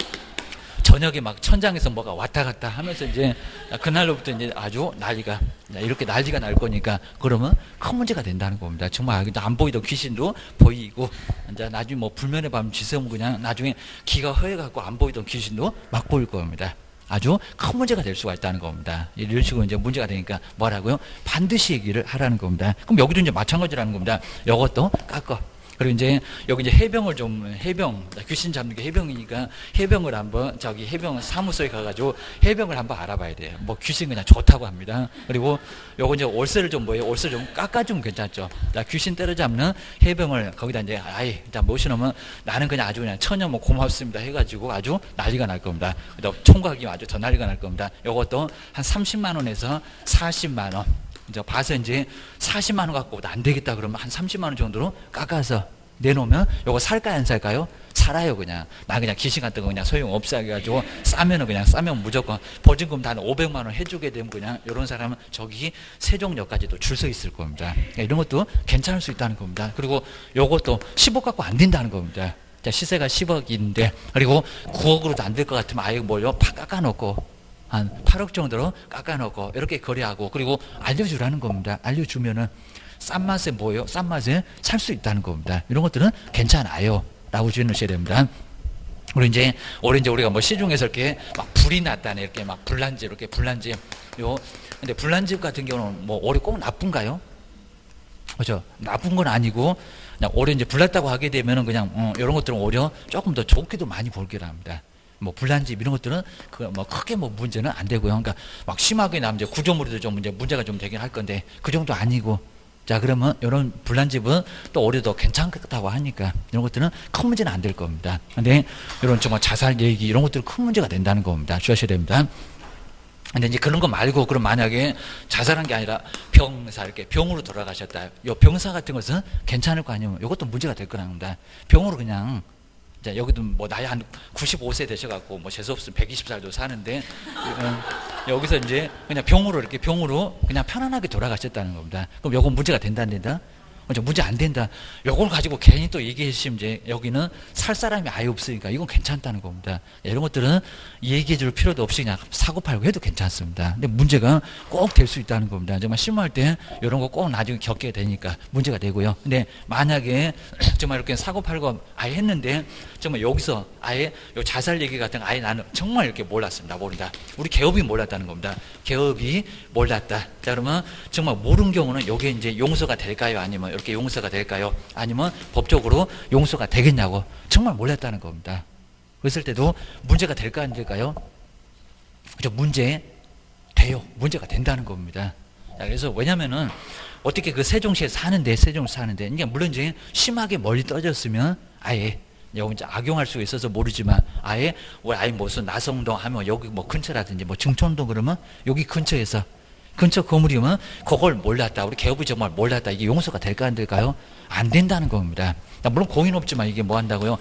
저녁에 막 천장에서 뭐가 왔다 갔다 하면서 이제 그날로부터 이제 아주 이렇게 난리가 날 거니까 그러면 큰 문제가 된다는 겁니다. 정말 안 보이던 귀신도 보이고 이제 나중에 뭐 불면의 밤 지새우면 그냥 나중에 기가 허해갖고 안 보이던 귀신도 막 보일 겁니다. 아주 큰 문제가 될 수가 있다는 겁니다. 이런 식으로 이제 문제가 되니까 뭐라고요? 반드시 얘기를 하라는 겁니다. 그럼 여기도 이제 마찬가지라는 겁니다. 이것도 깎아. 그리고 이제 여기 이제 해병 귀신 잡는 게 해병이니까 해병을 한번 저기 해병 사무소에 가가지고 해병을 한번 알아봐야 돼요. 뭐 귀신 그냥 좋다고 합니다. 그리고 요거 이제 월세를 좀 월세 좀 깎아주면 괜찮죠. 자, 귀신 때려잡는 해병을 거기다 이제 일단 모셔놓으면 나는 그냥 아주 그냥 처녀 뭐 고맙습니다 해가지고 아주 난리가 날 겁니다. 그다음 총각이 아주 더 난리가 날 겁니다. 요것도 한 30만 원에서 40만 원. 이제 봐서 이제 40만 원 갖고 안 되겠다 그러면 한 30만 원 정도로 깎아서 내놓으면 요거 살까요 안 살까요? 살아요. 그냥 나 그냥 귀신 같은 거 그냥 소용없어 해가지고 싸면 무조건 보증금 다 500만 원 해주게 되면 그냥 이런 사람은 저기 세종역까지도 줄 서 있을 겁니다. 이런 것도 괜찮을 수 있다는 겁니다. 그리고 요것도 10억 갖고 안 된다는 겁니다. 자, 시세가 10억인데 그리고 9억으로도 안 될 것 같으면 아예 뭐요 팍 깎아놓고 한 8억 정도로 깎아놓고 이렇게 거래하고 그리고 알려주라는 겁니다. 알려주면은 싼 맛에 뭐예요? 싼 맛에 살 수 있다는 겁니다. 이런 것들은 괜찮아요. 라고 주의하셔야 됩니다. 그리고 이제 우리가 뭐 시중에서 이렇게 막 불이 났다네. 이렇게 막 불난집. 근데 불난집 같은 경우는 뭐 올해 꼭 나쁜가요? 그죠? 나쁜 건 아니고 그냥 올해 이제 불났다고 하게 되면은 그냥 이런 것들은 오히려 조금 더 좋게도 많이 볼기로 합니다. 뭐 불난집 이런 것들은 뭐 크게 뭐 문제는 안 되고요. 그러니까 막 심하게 나면 이제 구조물에도 좀 문제가 좀 되긴 할 건데 그 정도 아니고 자 그러면 이런 불난집은 또 올해도 괜찮다고 하니까 이런 것들은 큰 문제는 안 될 겁니다. 근데 이런 정말 자살 얘기 이런 것들은 큰 문제가 된다는 겁니다. 주셔야 됩니다. 근데 이제 그런 거 말고 그럼 만약에 자살한 게 아니라 이렇게 병으로 돌아가셨다. 요 병사 같은 것은 괜찮을 거 아니면 이것도 문제가 될 거랍니다. 병으로 그냥 자, 여기도 뭐 나이 한 95세 되셔갖고 뭐 재수없으면 120살도 사는데 여기서 이제 그냥 병으로 그냥 편안하게 돌아가셨다는 겁니다. 그럼 요거 문제가 된다 안 된다? 문제 안 된다. 요걸 가지고 괜히 또 얘기하시면 이제 여기는 살 사람이 아예 없으니까 이건 괜찮다는 겁니다. 이런 것들은 얘기해 줄 필요도 없이 그냥 사고팔고 해도 괜찮습니다. 근데 문제가 꼭 될 수 있다는 겁니다. 정말 심할 때 이런 거 꼭 나중에 겪게 되니까 문제가 되고요. 근데 만약에 정말 이렇게 사고팔고 아예 했는데 정말 여기서 아예 요 자살 얘기 같은 거 아예 나는 정말 이렇게 몰랐습니다. 모른다. 우리 개업이 몰랐다는 겁니다. 개업이 몰랐다. 자, 그러면 정말 모르는 경우는 요게 이제 용서가 될까요? 아니면 이렇게 용서가 될까요? 아니면 법적으로 용서가 되겠냐고 정말 몰랐다는 겁니다. 그랬을 때도 문제가 될까 안 될까요? 그죠? 돼요. 문제가 된다는 겁니다. 자, 그래서 왜냐면은 어떻게 그 세종시에 사는데 이게 물론 이제 심하게 멀리 떨어졌으면 아예 여기 이제 악용할 수 있어서 모르지만 아예 무슨 나성동 하면 여기 뭐 근처라든지 뭐 증촌동 그러면 여기 근처에서 근처 건물이면 그걸 몰랐다. 우리 개업이 정말 몰랐다. 이게 용서가 될까 안 될까요? 안 된다는 겁니다. 물론 공인 없지만 이게 뭐 한다고요?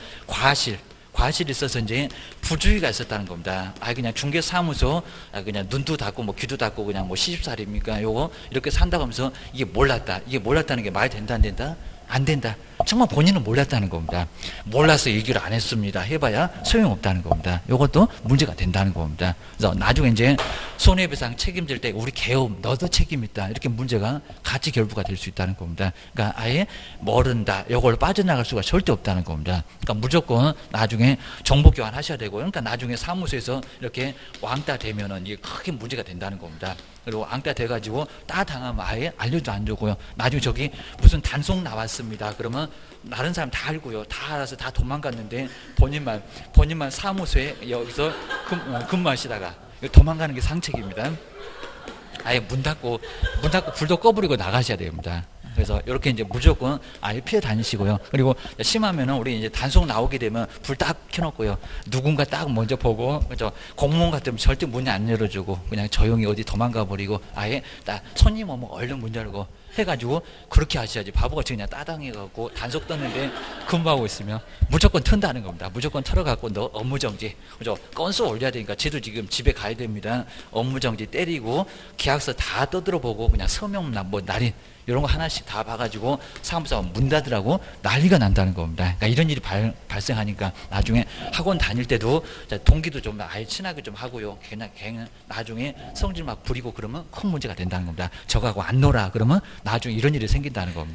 과실이 있어서 이제 부주의가 있었다는 겁니다. 그냥 중개사무소, 그냥 눈도 닫고 뭐 귀도 닫고 그냥 뭐 시집살이입니까? 요거 이렇게 산다고 하면서 이게 몰랐다. 이게 몰랐다는 게 말이 된다 안 된다? 안 된다. 정말 본인은 몰랐다는 겁니다. 몰라서 얘기를 안 했습니다. 해봐야 소용없다는 겁니다. 이것도 문제가 된다는 겁니다. 그래서 나중에 이제 손해배상 책임질 때 우리 개업 너도 책임 있다. 이렇게 문제가 같이 결부가 될 수 있다는 겁니다. 그러니까 아예 모른다. 이걸 빠져나갈 수가 절대 없다는 겁니다. 그러니까 무조건 나중에 정보 교환하셔야 되고 그러니까 나중에 사무소에서 이렇게 왕따 되면은 이게 크게 문제가 된다는 겁니다. 그리고 왕따 돼가지고 따 당하면 아예 알려도 안 주고요. 나중에 저기 무슨 단속 나왔습니다. 그러면 다른 사람 다 알고요. 다 알아서 다 도망갔는데 본인만 사무소에 여기서 근무하시다가 도망가는 게 상책입니다. 아예 문 닫고 불도 꺼버리고 나가셔야 됩니다. 그래서 이렇게 이제 무조건 아예 피해 다니시고요. 그리고 심하면은 우리 이제 단속 나오게 되면 불 딱 켜놓고요. 누군가 딱 먼저 보고, 그죠? 공무원 같으면 절대 문이 안 열어주고 그냥 조용히 어디 도망가 버리고 아예 딱 손님 오면 얼른 문 열고 해가지고 그렇게 하셔야지. 바보같이 그냥 따당해갖고 단속 떴는데 근무하고 있으면 무조건 튼다는 겁니다. 무조건 털어갖고 너 업무정지, 그죠? 건수 올려야 되니까 쟤도 지금 집에 가야 됩니다. 업무정지 때리고 계약서 다 떠들어보고 그냥 서명나 뭐 날인 이런 거 하나씩 다 봐가지고 사무소 문 닫으라고 난리가 난다는 겁니다. 그러니까 이런 일이 발생하니까 나중에 학원 다닐 때도 동기도 좀 아예 친하게 좀 하고요. 걔는 나중에 성질 막 부리고 그러면 큰 문제가 된다는 겁니다. 저하고 안 놀아 그러면 나중에 이런 일이 생긴다는 겁니다.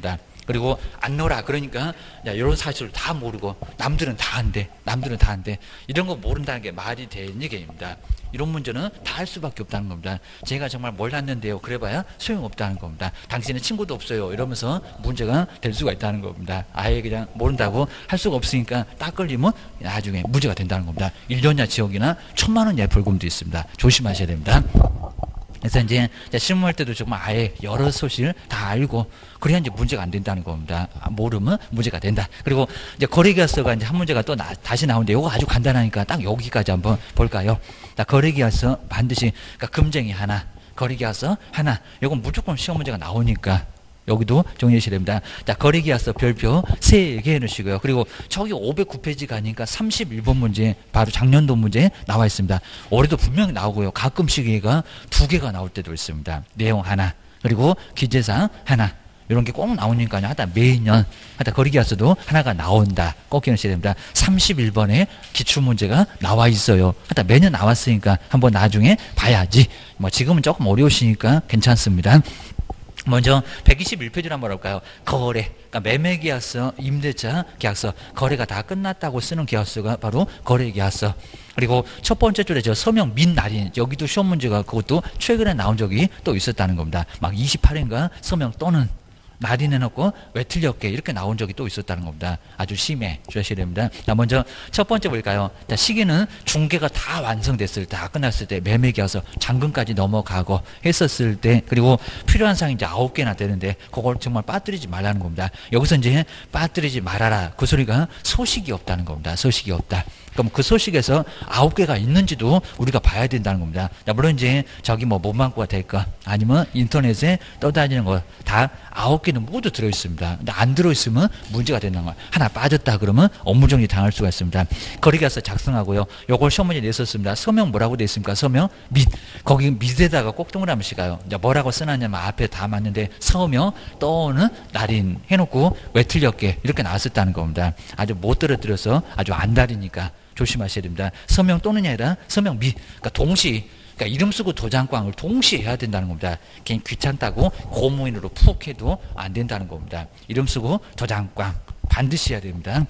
그리고 안 넣어라 그러니까 야, 이런 사실을 다 모르고 남들은 다 한대, 남들은 다 한대, 이런 거 모른다는 게 말이 되는 얘기입니다. 이런 문제는 다 할 수밖에 없다는 겁니다. 제가 정말 몰랐는데요 그래봐야 소용없다는 겁니다. 당신은 친구도 없어요 이러면서 문제가 될 수가 있다는 겁니다. 아예 그냥 모른다고 할 수가 없으니까 딱 걸리면 나중에 문제가 된다는 겁니다. 1년이나 지옥이나 1,000만 원 이하의 벌금도 있습니다. 조심하셔야 됩니다. 그래서 이제 신문할 때도 정말 아예 여러 소식을 다 알고 그래야 이제 문제가 안 된다는 겁니다. 모르면 문제가 된다. 그리고 이제 거래계약서가 이제 한 문제가 또 다시 나오는데 이거 아주 간단하니까 딱 여기까지 한번 볼까요? 거래계약서 반드시 그러니까 금쟁이 하나, 거래계약서 하나. 이건 무조건 시험 문제가 나오니까 여기도 정리하셔야 됩니다. 자, 거래계약서 별표 3개 해놓으시고요. 그리고 저기 509페이지 가니까 31번 문제, 바로 작년도 문제 나와 있습니다. 올해도 분명히 나오고요. 가끔씩 얘가 2개가 나올 때도 있습니다. 내용 하나, 그리고 기재사항 하나. 이런 게 꼭 나오니까요. 하다 매년, 하다 거래계약서도 하나가 나온다. 꼭 기억하셔야 됩니다. 31번에 기출문제가 나와 있어요. 하다 매년 나왔으니까 한번 나중에 봐야지. 뭐 지금은 조금 어려우시니까 괜찮습니다. 먼저 121페이지를 한번 볼까요? 거래, 그러니까 매매계약서, 임대차 계약서, 거래가 다 끝났다고 쓰는 계약서가 바로 거래계약서. 그리고 첫 번째 줄에 저 서명 민 날인, 여기도 시험 문제가 그것도 최근에 나온 적이 또 있었다는 겁니다. 막 28일인가 서명 또는 날인해놓고 왜 틀렸게 이렇게 나온 적이 또 있었다는 겁니다. 아주 심해 주셔야 됩니다. 자, 먼저 첫 번째 볼까요? 자, 시기는 중개가 다 완성됐을 때, 다 끝났을 때, 매매계약서 잔금까지 넘어가고 했었을 때, 그리고 필요한 사항이 이제 9개나 되는데 그걸 정말 빠뜨리지 말라는 겁니다. 여기서 이제 빠뜨리지 말아라 그 소리가 소식이 없다는 겁니다. 소식이 없다. 그럼 그 소식에서 9개가 있는지도 우리가 봐야 된다는 겁니다. 자, 물론 이제 저기 뭐 문방구가 될까 아니면 인터넷에 떠다니는 거 다 9개는 모두 들어있습니다. 근데 안 들어있으면 문제가 된다는 거예요. 하나 빠졌다 그러면 업무정지 당할 수가 있습니다. 거래계약서 작성하고요. 요걸 시험 문제 냈었습니다. 서명 뭐라고 돼 있습니까? 서명 및. 거기 밑에다가 꼭 동그라미 가요. 이제 뭐라고 써놨냐면 앞에 다 맞는데 서명 또는 날인 해놓고 왜 틀렸게 이렇게 나왔었다는 겁니다. 아주 못 떨어뜨려서 아주 안달이니까 조심하셔야 됩니다. 서명 또는이 아니라 서명 및. 그러니까 동시, 그러니까 이름 쓰고 도장꽝을 동시에 해야 된다는 겁니다. 괜히 귀찮다고 고무인으로 푹 해도 안 된다는 겁니다. 이름 쓰고 도장꽝 반드시 해야 됩니다.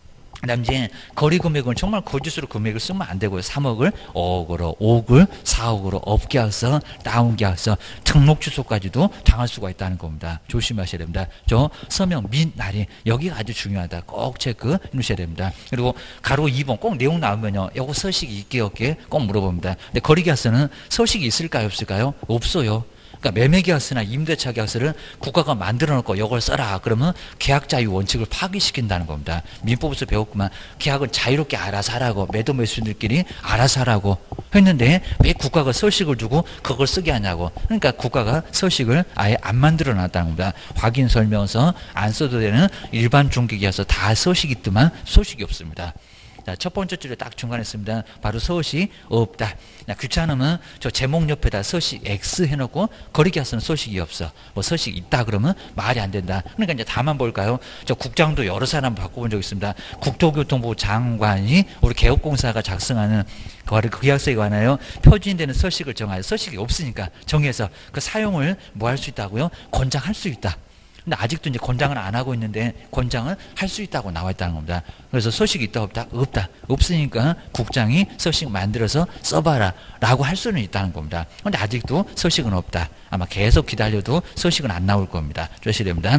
그 다음 이제 거래 금액은 정말 거짓으로 금액을 쓰면 안 되고요. 3억을 5억으로, 5억을 4억으로 업계약서, 다운계약서, 등록 주소까지도 당할 수가 있다는 겁니다. 조심하셔야 됩니다. 저 서명 민 날이 여기가 아주 중요하다. 꼭 체크해 놓으셔야 됩니다. 그리고 가로 2번 꼭 내용 나오면요. 요거 서식이 있게 없게 꼭 물어봅니다. 근데 거래계약서는 서식이 있을까요? 없을까요? 없어요. 그러니까 매매계약서나 임대차 계약서를 국가가 만들어 놓고 이걸 써라 그러면 계약 자유 원칙을 파기시킨다는 겁니다. 민법에서 배웠구만. 계약은 자유롭게 알아서 하라고, 매도 매수인들끼리 알아서 하라고 했는데 왜 국가가 서식을 두고 그걸 쓰게 하냐고. 그러니까 국가가 서식을 아예 안 만들어 놨다는 겁니다. 확인 설명서 안 써도 되는 일반 중개계약서 다 서식이 있더만 서식이 없습니다. 자, 첫 번째 줄에 딱 중간에 씁니다. 바로 서식 없다. 자, 귀찮으면 저 제목 옆에다 서식 X 해놓고 거래계약서는 서식이 없어. 뭐 서식 있다 그러면 말이 안 된다. 그러니까 이제 다만 볼까요? 저 국장도 여러 사람 바꿔본 적 있습니다. 국토교통부 장관이 우리 개업공사가 작성하는 그 계약서에 관하여 표준되는 서식을 정하여, 서식이 없으니까 정해서 그 사용을 뭐 할 수 있다고요? 권장할 수 있다. 근데 아직도 이제 권장을 안 하고 있는데 권장을 할 수 있다고 나와 있다는 겁니다. 그래서 서식이 있다 없다? 없다. 없으니까 국장이 서식 만들어서 써봐라 라고 할 수는 있다는 겁니다. 근데 아직도 서식은 없다. 아마 계속 기다려도 서식은 안 나올 겁니다. 조심해야 됩니다.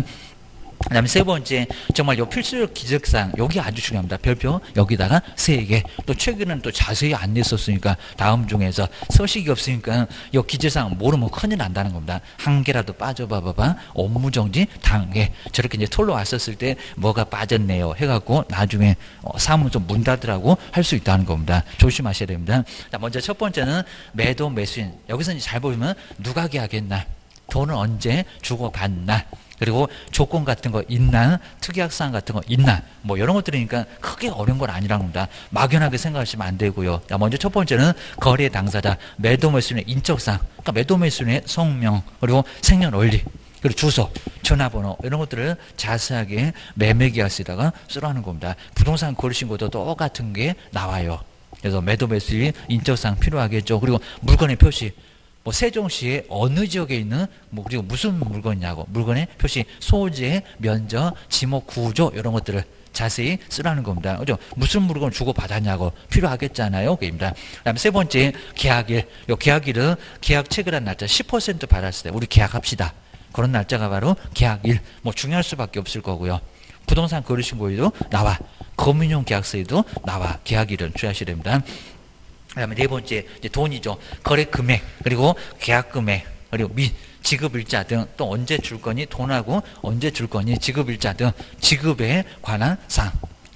그 다음에 세 번째, 정말 요 필수적 기적사항, 여기 아주 중요합니다. 별표, 여기다가 3개. 또 최근에는 또 자세히 안 냈었으니까 다음 중에서 서식이 없으니까 요 기재사항 모르면 큰일 난다는 겁니다. 한 개라도 빠져봐봐. 업무정지 당해. 저렇게 이제 톨로 왔었을 때 뭐가 빠졌네요. 해갖고 나중에 사무소 문 닫으라고 할 수 있다는 겁니다. 조심하셔야 됩니다. 자, 먼저 첫 번째는 매도 매수인. 여기서 이제 잘 보면 누가 계약했나? 돈을 언제 주고받나? 그리고 조건 같은 거 있나, 특약사항 같은 거 있나, 뭐 이런 것들이니까 크게 어려운 건 아니라는 겁니다. 막연하게 생각하시면 안 되고요. 먼저 첫 번째는 거래 당사자, 매도 매수인의 인적사항, 그러니까 매도 매수인의 성명, 그리고 생년월일, 그리고 주소, 전화번호 이런 것들을 자세하게 매매계약서에다가 쓰라는 겁니다. 부동산 거래신고도 똑같은 게 나와요. 그래서 매도 매수인 인적사항 필요하겠죠. 그리고 물건의 표시, 뭐 세종시의 어느 지역에 있는 뭐 그리고 무슨 물건이냐고 물건의 표시, 소재, 면적, 지목, 구조 이런 것들을 자세히 쓰라는 겁니다. 그죠? 무슨 물건을 주고받았냐고 필요하겠잖아요. 그입니다. 그다음에 세 번째 계약일. 요 계약일은 계약 체결한 날짜 10% 받았을 때 우리 계약합시다. 그런 날짜가 바로 계약일. 뭐 중요할 수밖에 없을 거고요. 부동산 거래신고에도 나와. 금융용 계약서에도 나와. 계약일은 주의하셔야 됩니다. 그다음에 네 번째 이제 돈이죠. 거래 금액 그리고 계약 금액 그리고 및 지급 일자 등 또 언제 줄 거니 돈하고 언제 줄 거니 지급 일자 등 지급에 관한 사항.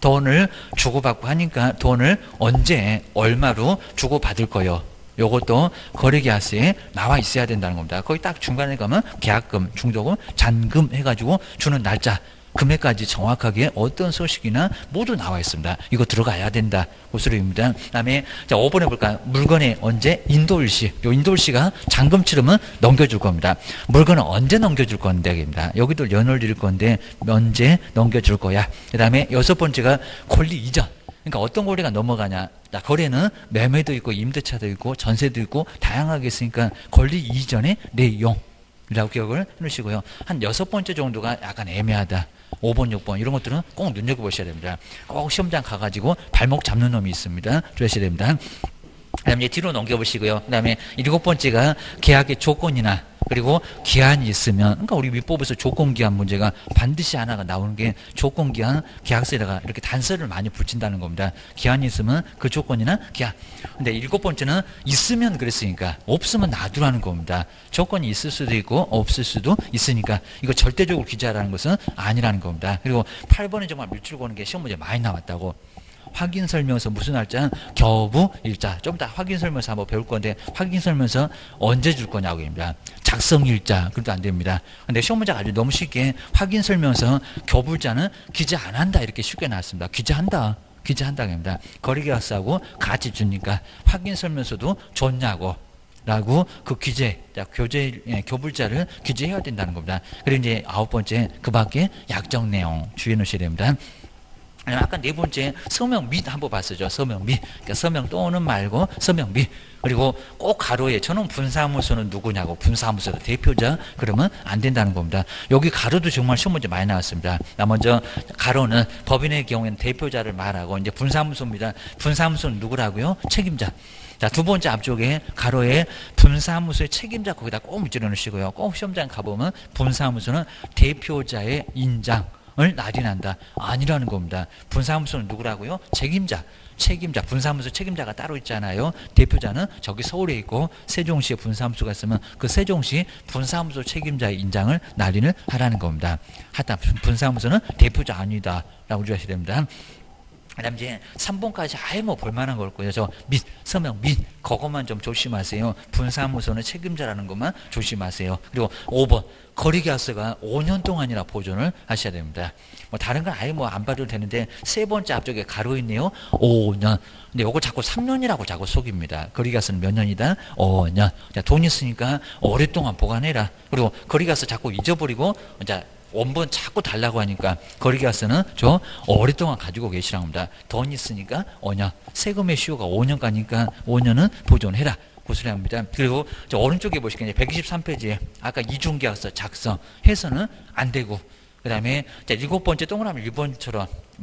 돈을 주고받고 하니까 돈을 언제 얼마로 주고받을 거요. 요것도 거래계약서에 나와 있어야 된다는 겁니다. 거기 딱 중간에 가면 계약금, 중도금, 잔금 해가지고 주는 날짜 금액까지 정확하게 어떤 소식이나 모두 나와 있습니다. 이거 들어가야 된다. 그 소리입니다. 그 다음에 자 5번 해볼까요? 물건에 언제 인도일시. 요 인도일시가 잔금 치르면 넘겨줄 겁니다. 물건은 언제 넘겨줄 건데 입니다. 여기도 연을 드릴 건데 언제 넘겨줄 거야. 그 다음에 여섯 번째가 권리 이전. 그러니까 어떤 권리가 넘어가냐. 자, 거래는 매매도 있고 임대차도 있고 전세도 있고 다양하게 있으니까 권리 이전의 내용. 이라고 기억을 해놓으시고요. 한 6번째 정도가 약간 애매하다. 5번, 6번 이런 것들은 꼭 눈여겨보셔야 됩니다. 꼭 시험장 가가지고 발목 잡는 놈이 있습니다. 주의하셔야 됩니다. 그 다음에 뒤로 넘겨보시고요. 그 다음에 7번째가 계약의 조건이나 그리고 기한이 있으면 그러니까 우리 민법에서 조건기한 문제가 반드시 하나가 나오는 게 조건기한 계약서에다가 이렇게 단서를 많이 붙인다는 겁니다. 기한이 있으면 그 조건이나 기한. 근데 7번째는 있으면 그랬으니까 없으면 놔두라는 겁니다. 조건이 있을 수도 있고 없을 수도 있으니까 이거 절대적으로 기재하라는 것은 아니라는 겁니다. 그리고 8번에 정말 밀줄 거는 게 시험 문제 많이 나왔다고. 확인 설명서 무슨 날짜? 겨부 일자. 좀 이따 확인 설명서 한번 배울 건데 확인 설명서 언제 줄 거냐고 입니다. 작성 일자. 그래도 안 됩니다. 근데 시험 문제가 아주 너무 쉽게 확인 설명서 겨부일자는 기재 안 한다 이렇게 쉽게 나왔습니다. 기재한다. 기재한다고 합니다. 거래계약서하고 같이 주니까 확인 설명서도 줬냐고. 라고 그 기재, 교재, 교불자를 기재해야 된다는 겁니다. 그리고 이제 9번째 그 밖에 약정 내용 주의해 놓으셔야 됩니다. 아까 네 번째 서명 및 한번 봤었죠. 서명 및. 그러니까 서명 또는 말고 서명 및. 그리고 꼭 가로에 저는 분사무소는 누구냐고. 분사무소도 대표자 그러면 안 된다는 겁니다. 여기 가로도 정말 시험 문제 많이 나왔습니다. 먼저 가로는 법인의 경우에는 대표자를 말하고 이제 분사무소입니다. 분사무소는 누구라고요? 책임자. 자, 두 번째 앞쪽에 가로에 분사무소의 책임자 거기다 꼭 밑줄여 놓으시고요. 꼭 시험장 가보면 분사무소는 대표자의 인장 을 날인한다. 아니라는 겁니다. 분사무소는 누구라고요? 책임자. 책임자. 분사무소 책임자가 따로 있잖아요. 대표자는 저기 서울에 있고 세종시에 분사무소가 있으면 그 세종시 분사무소 책임자의 인장을 날인을 하라는 겁니다. 하다 분사무소는 대표자 아니다. 라고 주셔야 됩니다. 그 다음 이제 3번까지 아예 뭐 볼만한 걸 거예요. 저 및, 서명 및, 그것만 좀 조심하세요. 분사무소는 책임자라는 것만 조심하세요. 그리고 5번, 거래계약서가 5년 동안이나 보존을 하셔야 됩니다. 뭐 다른 건 아예 뭐 안 봐도 되는데 세 번째 앞쪽에 가로 있네요. 5년. 근데 요거 자꾸 3년이라고 자꾸 속입니다. 거래계약서는 몇 년이다? 5년. 자, 돈 있으니까 오랫동안 보관해라. 그리고 거래계약서 자꾸 잊어버리고, 자, 원본 자꾸 달라고 하니까 거래계약서는 저 오랫동안 가지고 계시라고 합니다. 돈 있으니까 5년. 세금의 시효가 5년 가니까 5년은 보존해라. 그 소리 합니다. 그리고 저 오른쪽에 보시면 123페이지에 아까 이중계약서 작성해서는 안 되고 그 다음에 7번째 동그라미 1번처럼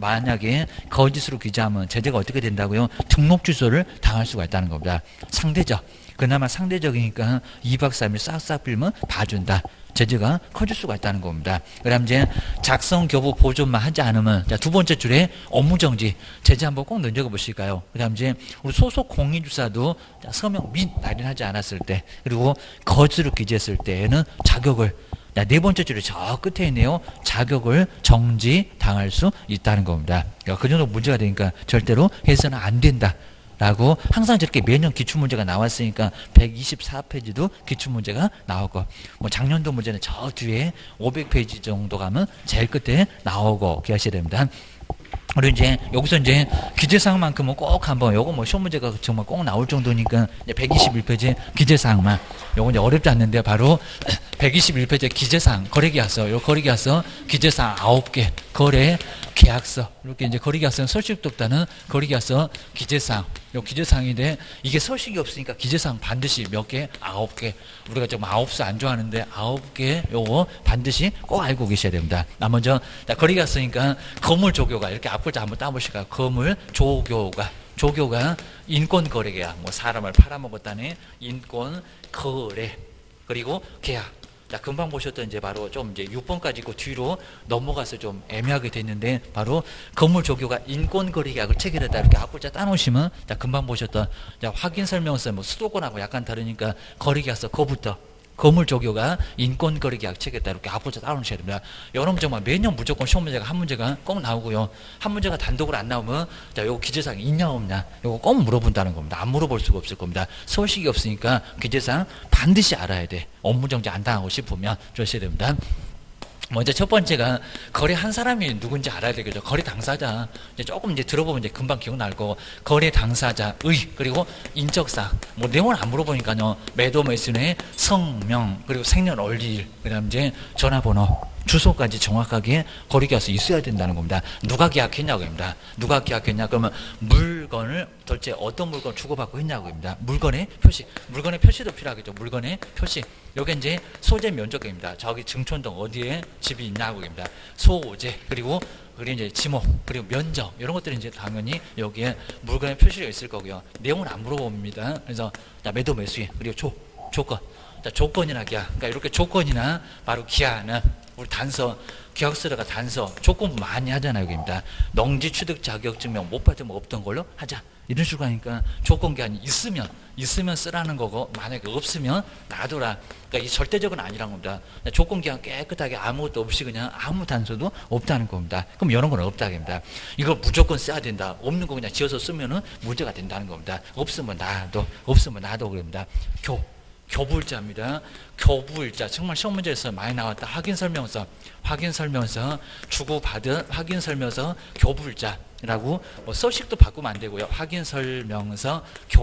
만약에 거짓으로 기재하면 제재가 어떻게 된다고요? 등록 취소를 당할 수가 있다는 겁니다. 상대적. 그나마 상대적이니까 2박 3일 싹싹 빌면 봐준다. 제재가 커질 수가 있다는 겁니다. 그 다음 이제 작성 교부 보존만 하지 않으면 자, 두 번째 줄에 업무정지 제재 한번 꼭 눈여겨보실까요? 그 다음 이제 우리 소속 공인주사도 서명 및 날인하지 않았을 때 그리고 거짓으로 기재했을 때에는 자격을 네 번째 줄에 저 끝에 있네요. 자격을 정지당할 수 있다는 겁니다. 그 정도 문제가 되니까 절대로 해서는 안 된다. 라고 항상 저렇게 매년 기출문제가 나왔으니까 124페이지도 기출문제가 나오고 뭐 작년도 문제는 저 뒤에 500페이지 정도 가면 제일 끝에 나오고 기하셔야 됩니다. 그리고 이제 여기서 이제 기재사항만큼은 꼭 한번 요거 뭐 시험 문제가 정말 꼭 나올 정도니까 이제 121페이지 기재사항만 요거 이제 어렵지 않는데 바로 121페이지 기재사항 거래계약서 요 거래계약서 기재사항 9개 거래 계약서, 이렇게 이제 거래계약서는 서식도 없다는 거래계약서 기재사항, 요 기재사항인데 이게 서식이 없으니까 기재사항 반드시 몇 개? 9개. 우리가 좀 9수 안 좋아하는데 9개 요거 반드시 꼭 알고 계셔야 됩니다. 먼저 거래계약서니까 거물조교가 이렇게 앞글자 한번 따보실까요? 거물조교가 인권거래계약, 뭐 사람을 팔아먹었다는 인권거래, 그리고 계약. 자, 금방 보셨던 이제 바로 좀 이제 6번까지 있고 뒤로 넘어가서 좀 애매하게 됐는데 바로 건물조교가 인권거래계약을 체결했다 이렇게 앞글자 따놓으시면 자, 금방 보셨던 자, 확인설명서 뭐 수도권하고 약간 다르니까 거래계약서 거부터 건물조교가 인권거래계약 체결했다 이렇게 앞글자 따놓으셔야 됩니다. 여러분 정말 매년 무조건 시험 문제가 한 문제가 꼭 나오고요. 한 문제가 단독으로 안 나오면 자, 요거 기재사항 있냐 없냐 요거 꼭 물어본다는 겁니다. 안 물어볼 수가 없을 겁니다. 서식이 없으니까 기재사항 반드시 알아야 돼. 업무정지 안 당하고 싶으면 그러셔야 됩니다. 먼저 첫 번째가 거래한 사람이 누군지 알아야 되겠죠. 거래 당사자. 이제 조금 이제 들어보면 이제 금방 기억날 거고, 거래 당사자의, 그리고 인적사항. 뭐 내용을 안 물어보니까요. 매도 매수인의 성명, 그리고 생년월일, 그 다음 이제 전화번호, 주소까지 정확하게 거래계약서 있어야 된다는 겁니다. 누가 계약했냐고 합니다. 누가 계약했냐? 그러면 물건을 도대체 어떤 물건 주고받고 했냐고 합니다. 물건의 표시. 물건의 표시도 필요하겠죠. 물건의 표시. 여기 이제 소재 면적입니다. 저기 증촌동 어디에 집이 있냐고 합니다. 소재. 그리고 이제 지목, 그리고 면적, 이런 것들이 이제 당연히 여기에 물건의 표시가 있을 거고요. 내용은 안 물어봅니다. 그래서 매도 매수인, 그리고 조건. 조건이나 기한. 그러니까 이렇게 조건이나 바로 기한은 우리 단서, 계약서가 단서, 조건 많이 하잖아요, 여기입니다. 농지 취득 자격증명 못 받으면 없던 걸로 하자. 이런 식으로 하니까 조건 기한이 있으면 쓰라는 거고, 만약에 없으면 놔둬라. 그러니까 이 절대적은 아니란 겁니다. 조건 기한 깨끗하게 아무것도 없이 그냥 아무 단서도 없다는 겁니다. 그럼 이런 건 없다입니다. 이걸 무조건 써야 된다. 없는 거 그냥 지어서 쓰면은 문제가 된다는 겁니다. 없으면 놔둬 그럽니다. 교부일자입니다. 교부일자 정말 시험 문제에서 많이 나왔다. 확인설명서 주고받은 확인설명서 교부일자라고 뭐 서식도 바꾸면 안 되고요. 확인설명서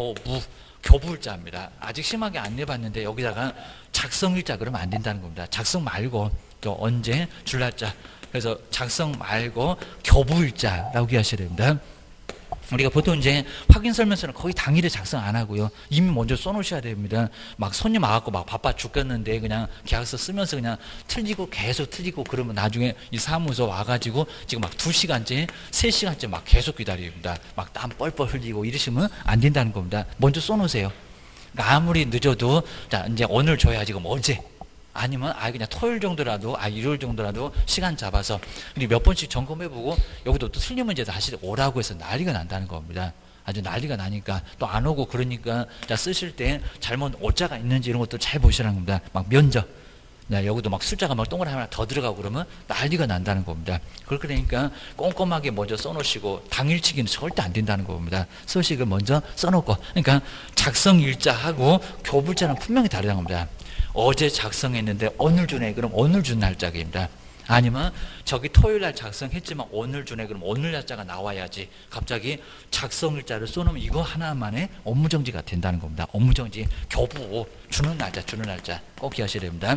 교부일자입니다. 아직 심하게 안 내봤는데 여기다가 작성일자 그러면 안 된다는 겁니다. 작성 말고 또 언제 줄 날짜. 그래서 작성 말고 교부일자라고 하셔야 됩니다. 우리가 보통 이제 확인설명서는 거의 당일에 작성 안 하고요. 이미 먼저 써놓으셔야 됩니다. 막 손님 와갖고 막 바빠 죽겠는데 그냥 계약서 쓰면서 그냥 계속 틀리고 그러면 나중에 이 사무소 와가지고 지금 막 2시간째, 3시간째 막 계속 기다립니다. 막 땀 뻘뻘 흘리고 이러시면 안 된다는 겁니다. 먼저 써놓으세요. 그러니까 아무리 늦어도 자, 이제 오늘 줘야 지금 어제. 아니면 그냥 토요일 정도라도 일요일 정도라도 시간 잡아서 그리고 몇 번씩 점검해보고 여기도 또 틀린 문제 다시 오라고 해서 난리가 난다는 겁니다. 아주 난리가 나니까 또 안 오고 그러니까 자 쓰실 때 잘못 오자가 있는지 이런 것도 잘 보시라는 겁니다. 막 면적 여기도 막 숫자가 막 동그라미 하나 더 들어가고 그러면 난리가 난다는 겁니다. 그렇게 되니까 꼼꼼하게 먼저 써놓으시고 당일치기는 절대 안 된다는 겁니다. 서식을 먼저 써놓고 그러니까 작성일자하고 교부일자는 분명히 다르다는 겁니다. 어제 작성했는데 오늘 주네 그럼 오늘 준 날짜입니다. 아니면 저기 토요일 날 작성했지만 오늘 주네 그럼 오늘 날짜가 나와야지 갑자기 작성일자를 써놓으면 이거 하나만의 업무정지가 된다는 겁니다. 업무정지 교부 주는 날짜 꼭 기하셔야 됩니다.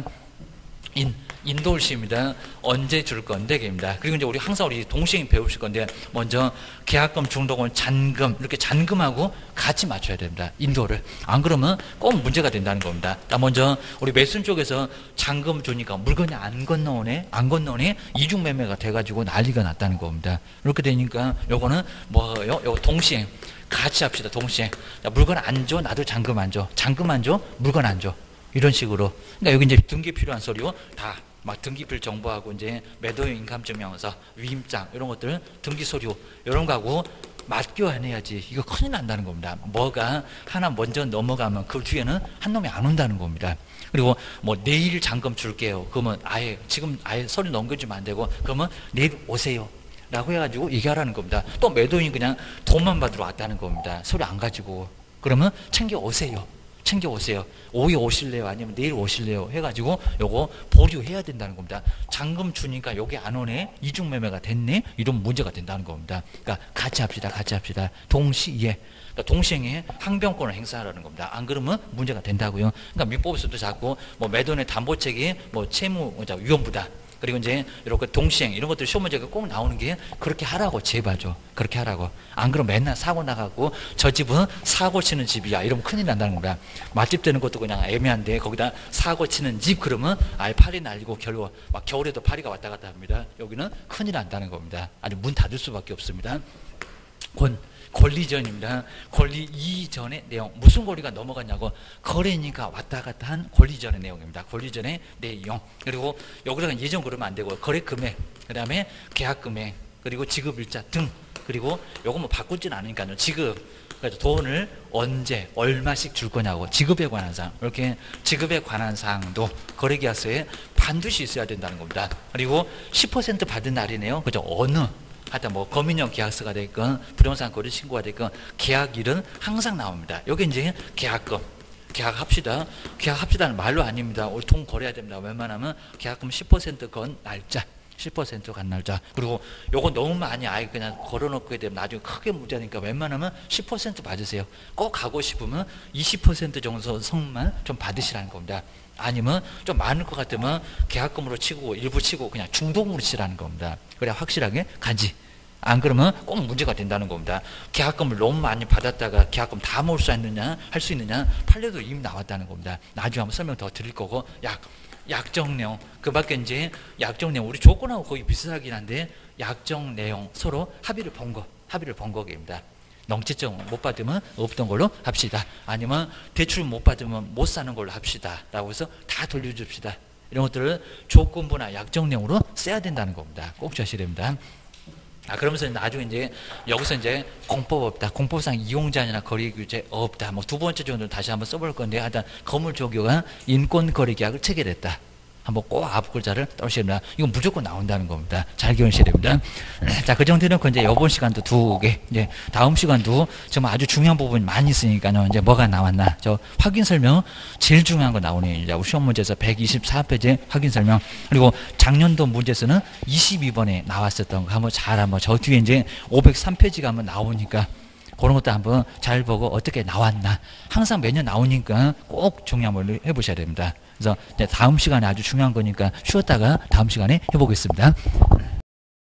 인도일시입니다. 언제 줄 건데 입니다. 그리고 이제 우리 항상 우리 동시에 배우실 건데 먼저 계약금, 중도금, 잔금 이렇게 잔금하고 같이 맞춰야 됩니다. 인도를. 안 그러면 꼭 문제가 된다는 겁니다. 먼저 우리 매수인 쪽에서 잔금 주니까 물건이 안 건너오네 이중 매매가 돼가지고 난리가 났다는 겁니다. 이렇게 되니까 요거는 뭐예요? 요거 동시행 같이 합시다. 동시행. 물건 안 줘, 나도 잔금 안 줘. 잔금 안 줘, 물건 안 줘. 이런 식으로. 그러니까 여기 이제 등기 필요한 서류 다 막 등기필 정보하고 이제 매도인 인감증명서, 위임장 이런 것들 등기 서류 이런 거하고 맞교환해야지. 이거 큰일 난다는 겁니다. 뭐가 하나 먼저 넘어가면 그 뒤에는 한 놈이 안 온다는 겁니다. 그리고 뭐 내일 잔금 줄게요. 그러면 지금 서류 넘겨주면 안 되고 그러면 내일 오세요. 라고 해가지고 얘기하라는 겁니다. 또 매도인이 그냥 돈만 받으러 왔다는 겁니다. 서류 안 가지고. 그러면 챙겨오세요. 오후에 오실래요? 아니면 내일 오실래요? 해가지고 요거 보류해야 된다는 겁니다. 잔금 주니까 여기 안 오네? 이중매매가 됐네? 이런 문제가 된다는 겁니다. 그러니까 같이 합시다. 동시에. 그러니까 동시행에 항변권을 행사하라는 겁니다. 안 그러면 문제가 된다고요. 그러니까 민법에서도 자꾸 뭐 매도인의 담보책이 뭐 채무 위험부다. 그리고 이제 이렇게 동시행 이런 것들 시험 문제가 꼭 나오는 게 그렇게 하라고 제발 좀 그렇게 하라고. 안 그러면 맨날 사고 나가고 저 집은 사고 치는 집이야 이러면 큰일 난다는 거야. 맛집 되는 것도 그냥 애매한데 거기다 사고 치는 집 그러면 아예 파리 날리고 결국 막 겨울에도 파리가 왔다 갔다 합니다. 여기는 큰일 난다는 겁니다. 아니 문 닫을 수밖에 없습니다. 권리전입니다. 권리 이전의 내용. 무슨 권리가 넘어갔냐고. 거래니까 왔다 갔다 한 권리전의 내용입니다. 권리전의 내용. 그리고 여기다가 예전 그러면 안 되고 거래 금액, 그 다음에 계약 금액, 그리고 지급 일자 등. 그리고 요거 뭐 바꾸지는 않으니까요. 지급. 그래서 돈을 언제 얼마씩 줄 거냐고. 지급에 관한 사항. 이렇게 지급에 관한 사항도 거래계약서에 반드시 있어야 된다는 겁니다. 그리고 10% 받은 날이네요. 그죠? 어느 하여튼 뭐 검인형 계약서가 됐건 부동산 거래 신고가 됐건 계약일은 항상 나옵니다. 여기 이제 계약금 계약합시다는 말로 아닙니다. 우리 돈 걸어야 됩니다. 웬만하면 계약금 10%건 날짜 10%간 날짜. 그리고 요거 너무 많이 아예 그냥 걸어놓게 되면 나중에 크게 문제니까 웬만하면 10% 받으세요. 꼭 가고 싶으면 20% 정도 성만 좀 받으시라는 겁니다. 아니면 좀 많을 것 같으면 계약금으로 치고 일부 치고 그냥 중도금으로 치라는 겁니다. 그래야 확실하게 가지. 안 그러면 꼭 문제가 된다는 겁니다. 계약금을 너무 많이 받았다가 계약금 다 모을 수 있느냐 할 수 있느냐 판례도 이미 나왔다는 겁니다. 나중에 한번 설명 더 드릴 거고 약정 내용 그 밖에 이제 약정 내용 우리 조건하고 거의 비슷하긴 한데 약정 내용 서로 합의를 본 거입니다. 농지증 못 받으면 없던 걸로 합시다. 아니면 대출 못 받으면 못 사는 걸로 합시다. 라고 해서 다 돌려줍시다. 이런 것들을 조건부나 약정 내용으로 써야 된다는 겁니다. 꼭 주셔야 됩니다. 그러면서 나중에 이제 여기서 이제 공법 없다. 공법상 이용자나 거래 규제 없다. 뭐 두 번째 정도는 다시 한번 써볼 건데 하여튼 건물조교가 인권 거래 계약을 체결했다. 한번 꼭 앞글자를 떠오셔야 됩니다. 이건 무조건 나온다는 겁니다. 잘 기억하셔야 됩니다. 자, 그 정도는 이제 이번 시간도 2개. 이제 다음 시간도 정말 아주 중요한 부분이 많이 있으니까요. 이제 뭐가 나왔나. 저 확인 설명 제일 중요한 거 나오네요. 이제 우리 시험 문제에서 124페이지 확인 설명. 그리고 작년도 문제에서는 22번에 나왔었던 거 한번 저 뒤에 이제 503페이지가 한번 나오니까 그런 것도 한번 잘 보고 어떻게 나왔나. 항상 매년 나오니까 꼭 중요한 걸 해보셔야 됩니다. 그래서 다음 시간에 아주 중요한 거니까 쉬었다가 다음 시간에 해보겠습니다.